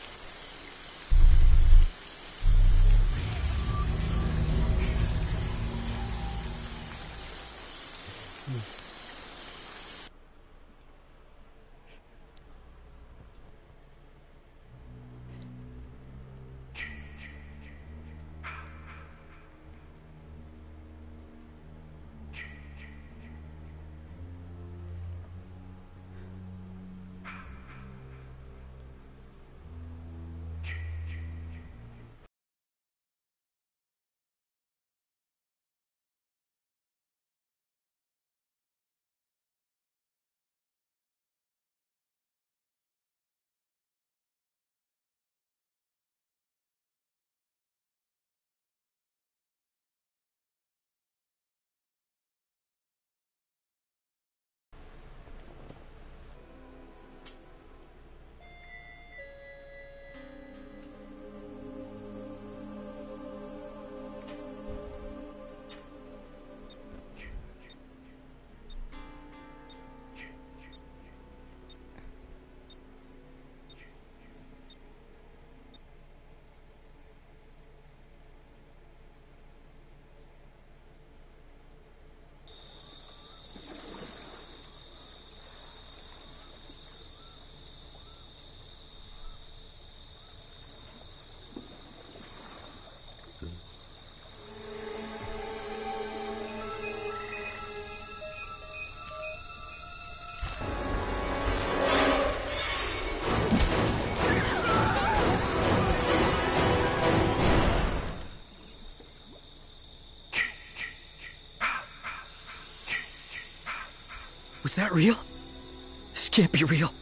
Was that real? This can't be real.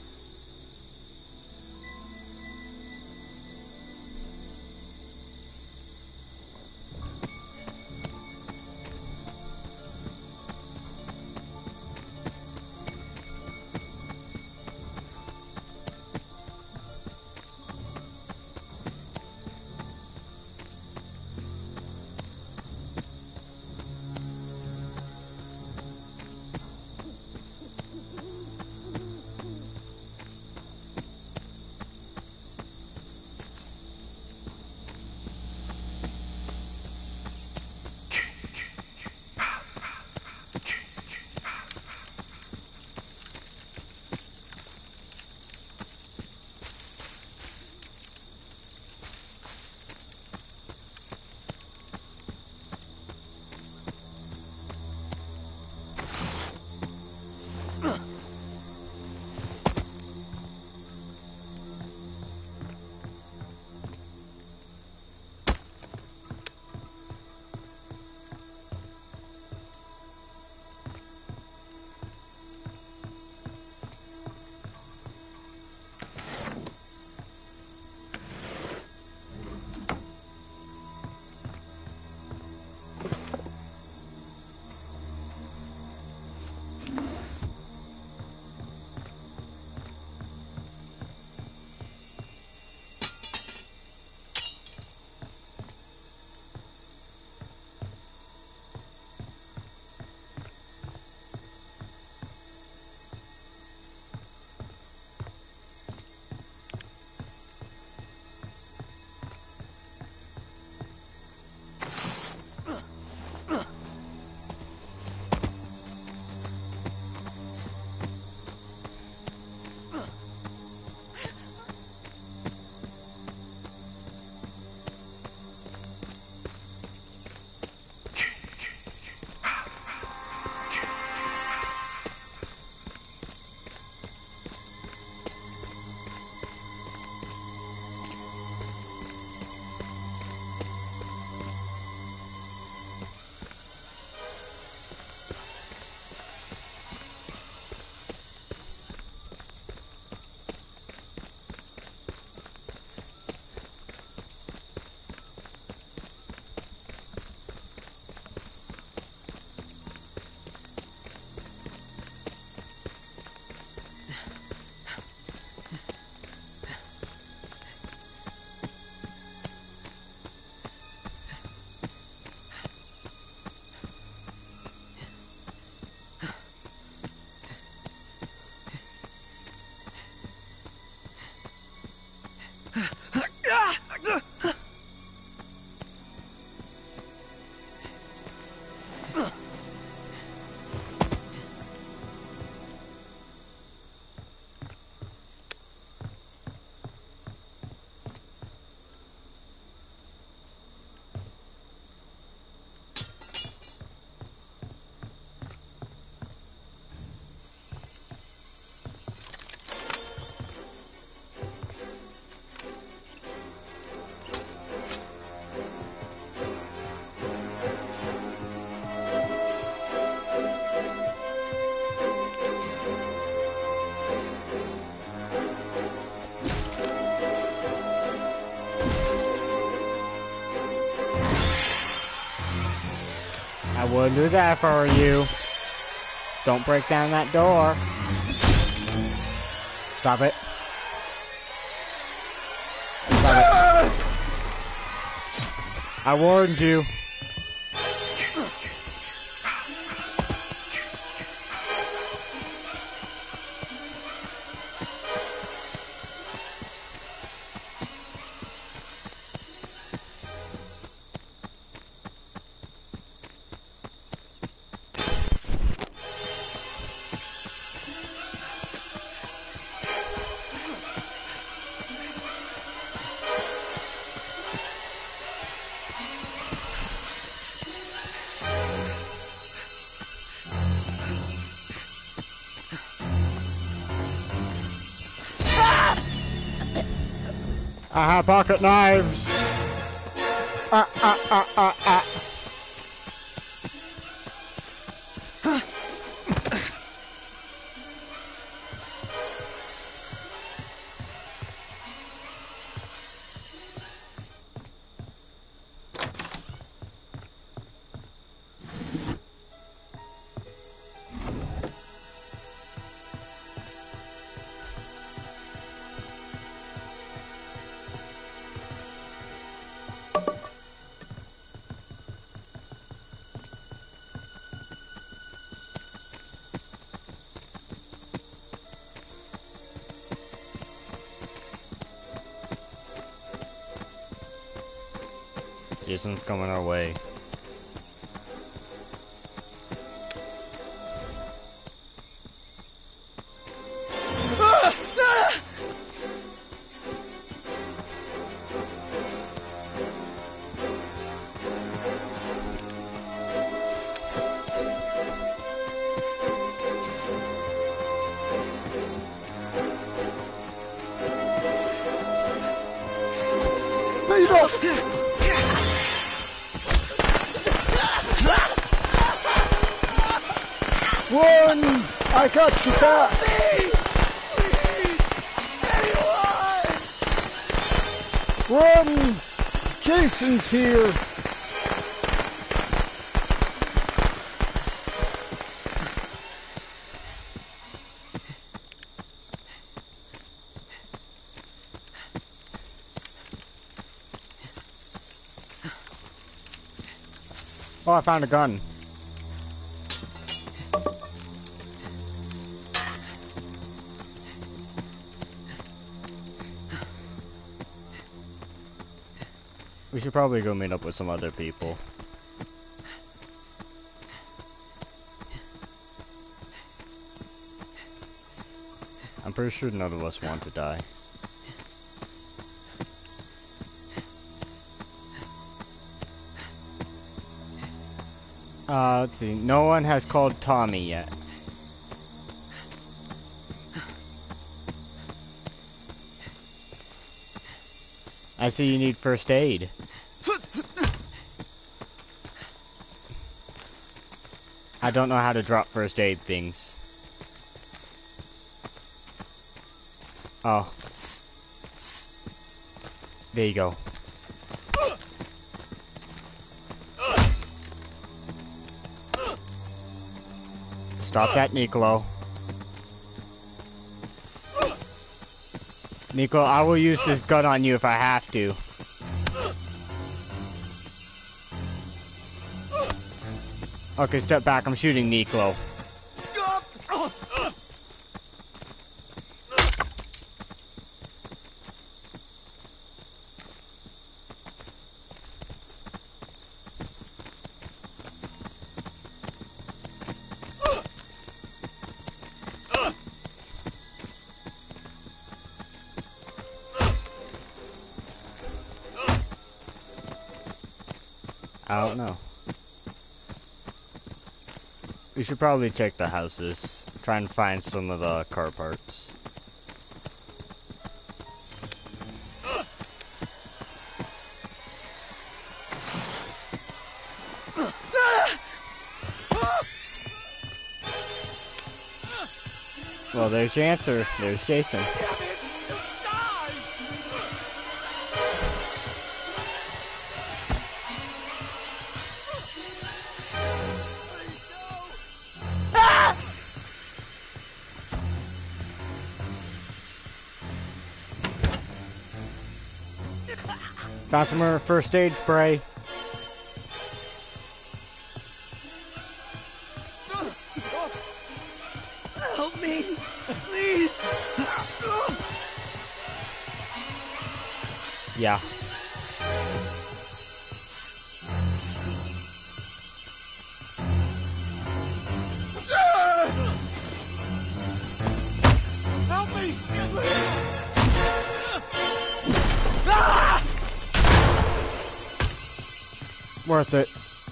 I wouldn't do that for you. Don't break down that door. Stop it. Stop it. I warned you. I have pocket knives. Jason's coming our way. No, you don't! Run! I got you back! Please! Anyone! Run! Jason's here! Oh, I found a gun. We should probably go meet up with some other people. I'm pretty sure none of us want to die. Let's see. No one has called Tommy yet. I see you need first aid. I don't know how to drop first aid things. Oh. There you go. Stop that, Nicolo. Nico, I will use this gun on you if I have to. Okay, step back. I'm shooting Nicolo. I don't know. We should probably check the houses. Try and find some of the car parts. Well, there's your answer. There's Jason. Got some more first aid spray. Help me, please. Yeah. Help me, Worth it.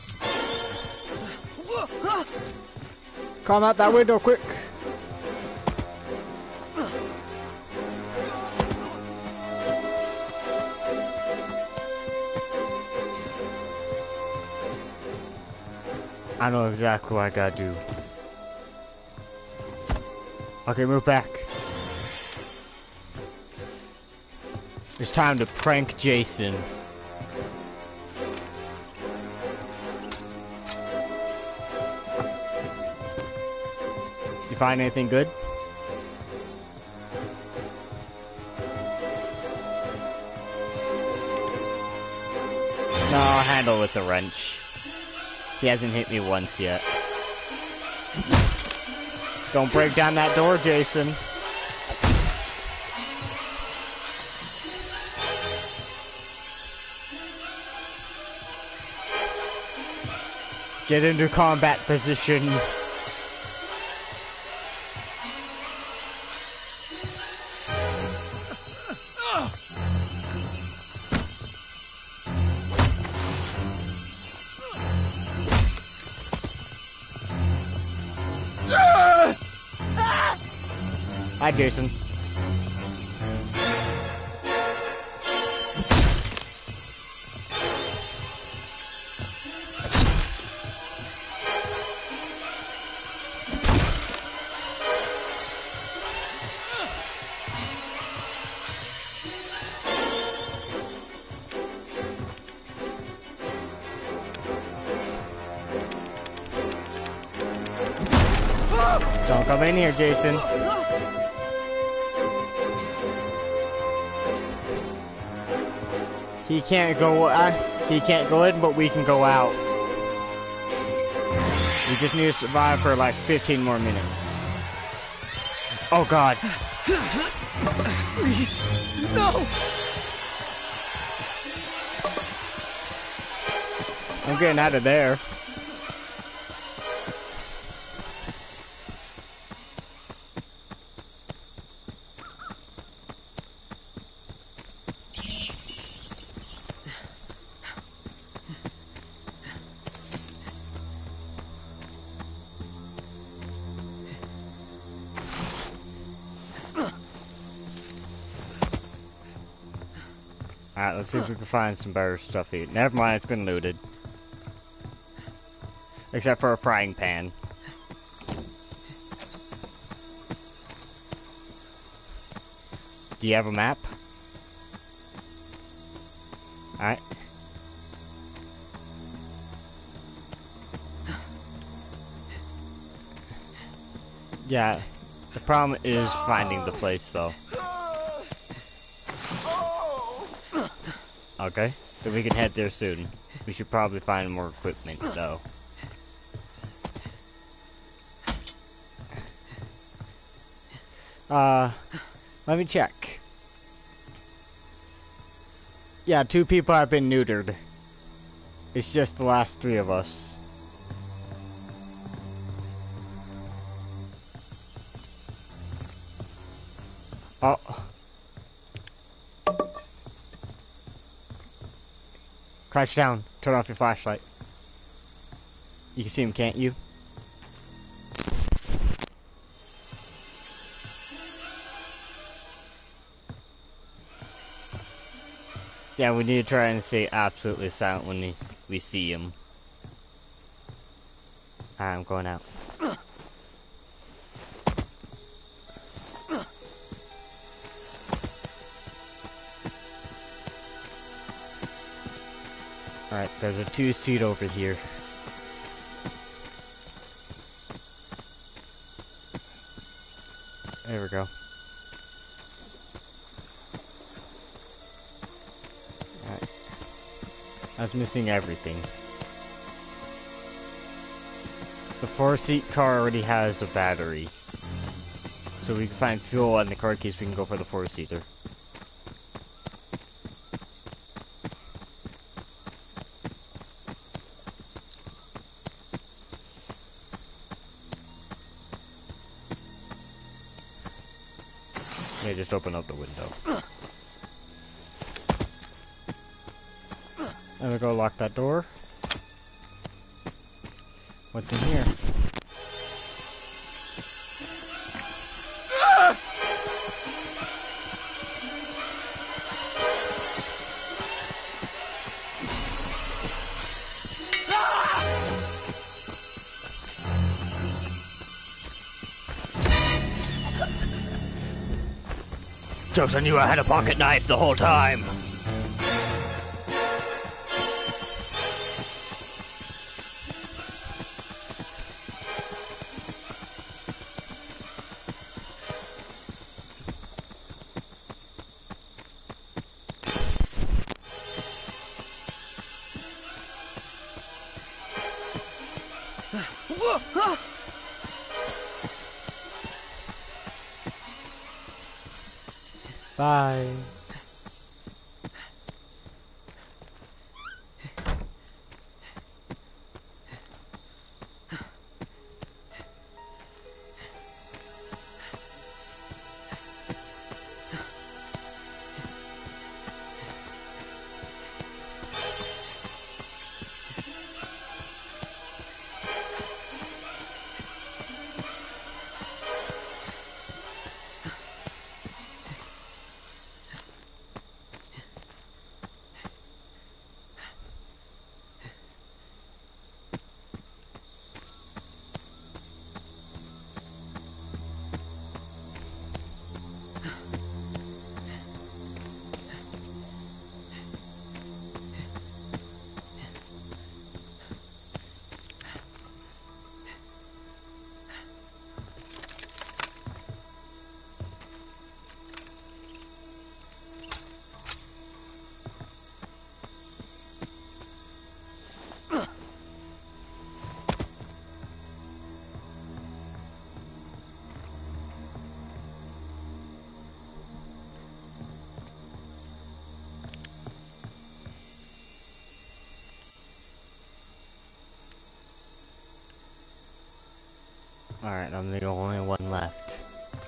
Come out that window quick. I know exactly what I gotta do. Okay, move back. It's time to prank Jason. You find anything good? No, I'll handle it with the wrench. He hasn't hit me once yet. Don't break down that door, Jason. Get into combat position. Hi, Jason. Don't come in here, Jason. He can't go in, but we can go out. We just need to survive for like 15 more minutes. Oh God. please, no. I'm getting out of there. Alright, let's see if we can find some better stuff here. Never mind, it's been looted. Except for a frying pan. Do you have a map? Alright. Yeah, the problem is finding the place though. Okay, then we can head there soon. We should probably find more equipment though. Let me check. Yeah, 2 people have been neutered. It's just the last 3 of us. Oh. Crouch down. Turn off your flashlight. You can see him, can't you? Yeah, we need to try and stay absolutely silent when we see him. I'm going out. Alright, there's a 2-seat over here. There we go. Alright. I was missing everything. The 4-seat car already has a battery. So we can find fuel in the car case, we can go for the 4-seater. They just open up the window. I'm gonna go lock that door. What's in here? Jokes on you, I had a pocket knife the whole time. Bye. Alright, I'm the only one left.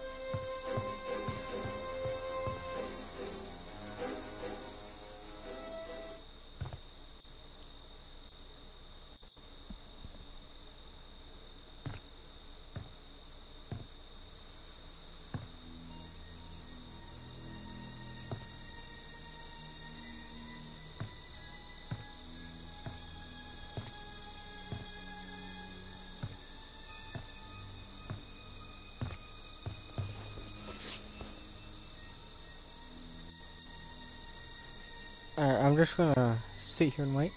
Alright, I'm just gonna sit here and wait.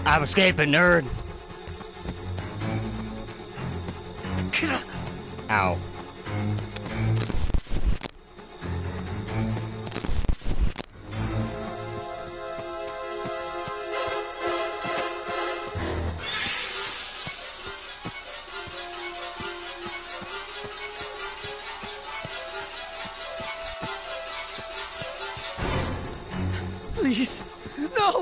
I'm escaping, nerd. Ow. Please, no!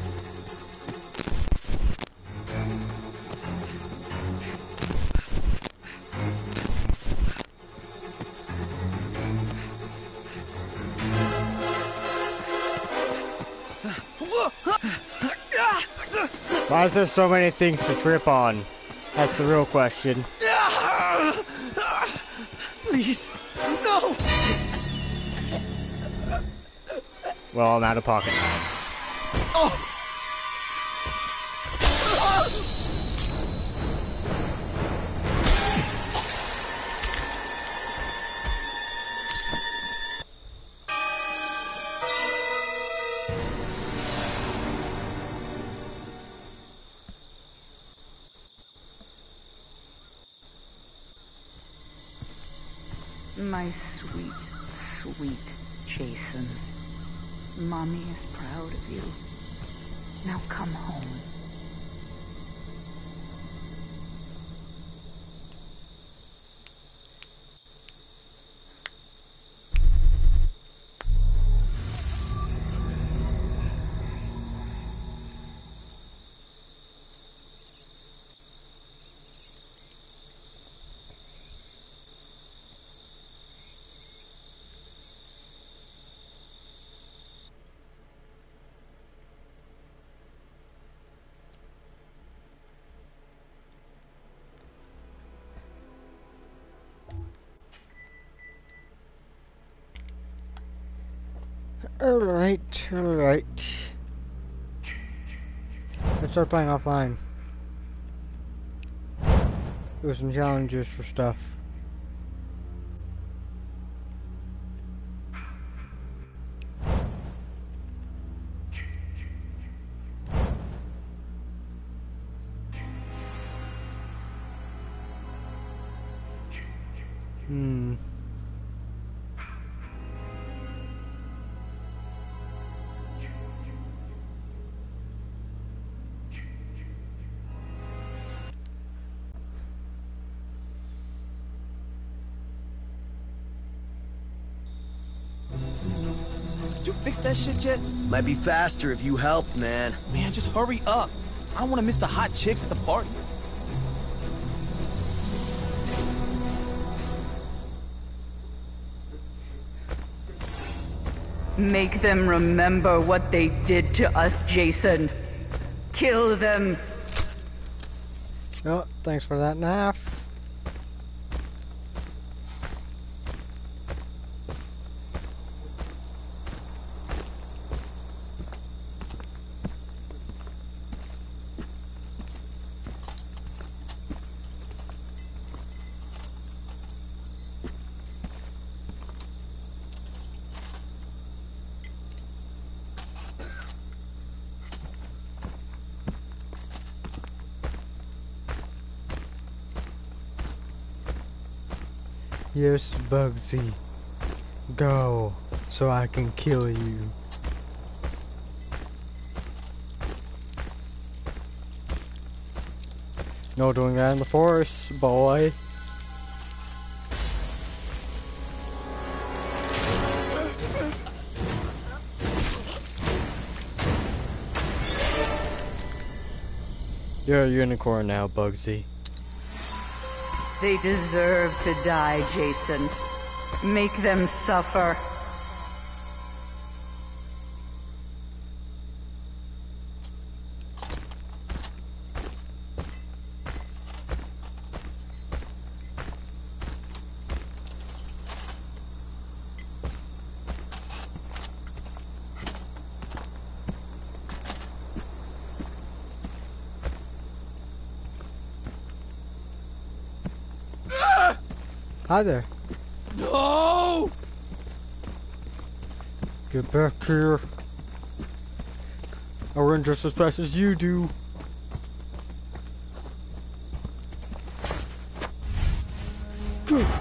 Why is there so many things to trip on? That's the real question. Please, no! Well, I'm out of pocket knives. Oh! My sweet, sweet Jason. Mommy is proud of you. Now come home. Alright. Let's start playing offline. Do some challenges for stuff. Did you fix that shit yet? Might be faster if you helped, man. Man, just hurry up. I don't want to miss the hot chicks at the party. Make them remember what they did to us, Jason. Kill them. Oh, thanks for that knife. Yes, Bugsy. Go, so I can kill you. No doing that in the forest, boy. You're a unicorn now, Bugsy. They deserve to die, Jason. Make them suffer. Hi there. No! Get back here. I run just as fast as you do.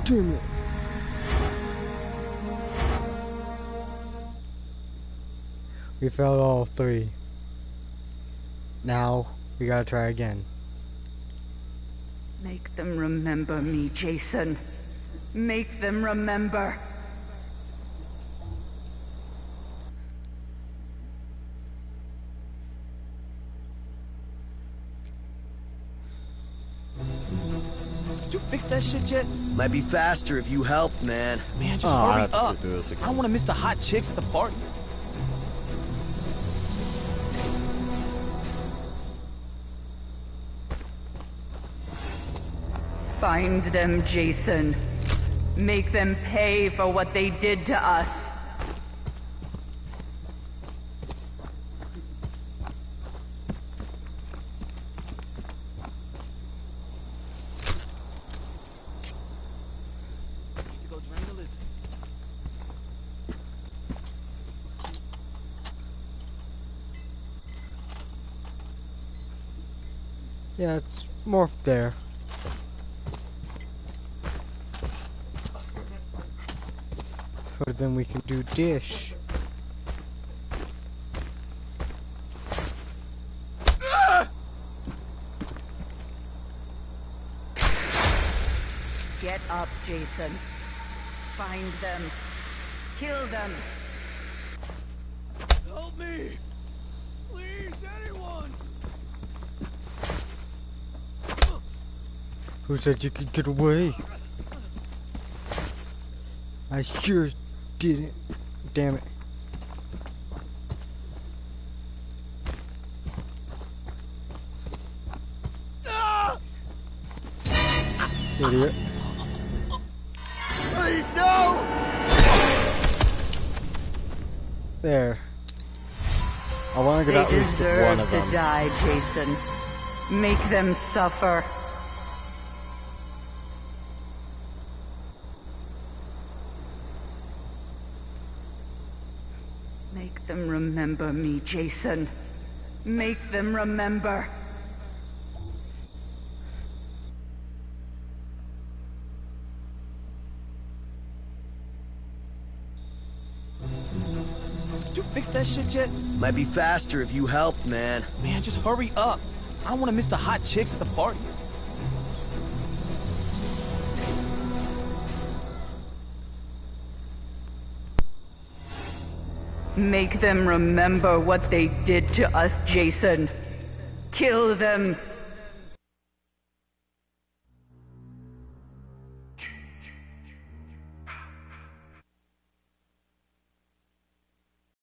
Damn it. We failed all 3. Now, we gotta try again. Make them remember me, Jason. Make them remember. Did you fix that shit yet? Might be faster if you helped, man. Man, just I hurry have to up. sit through this again. I don't want to miss the hot chicks at the party. Find them, Jason. Make them pay for what they did to us. Need to go drain the lizard. Yeah, it's more there. So then we can do dish. Get up, Jason. Find them. Kill them. Help me! Please, anyone! Who said you could get away? I sure didn't. Damn it. Idiot. Please, no! There. I want to They get at least one deserve of to them. die, Jason. Make them suffer. Make them remember me, Jason. Make them remember. Did you fix that shit yet? Might be faster if you helped, man. Man, just hurry up. I don't want to miss the hot chicks at the party. Make them remember what they did to us, Jason. Kill them.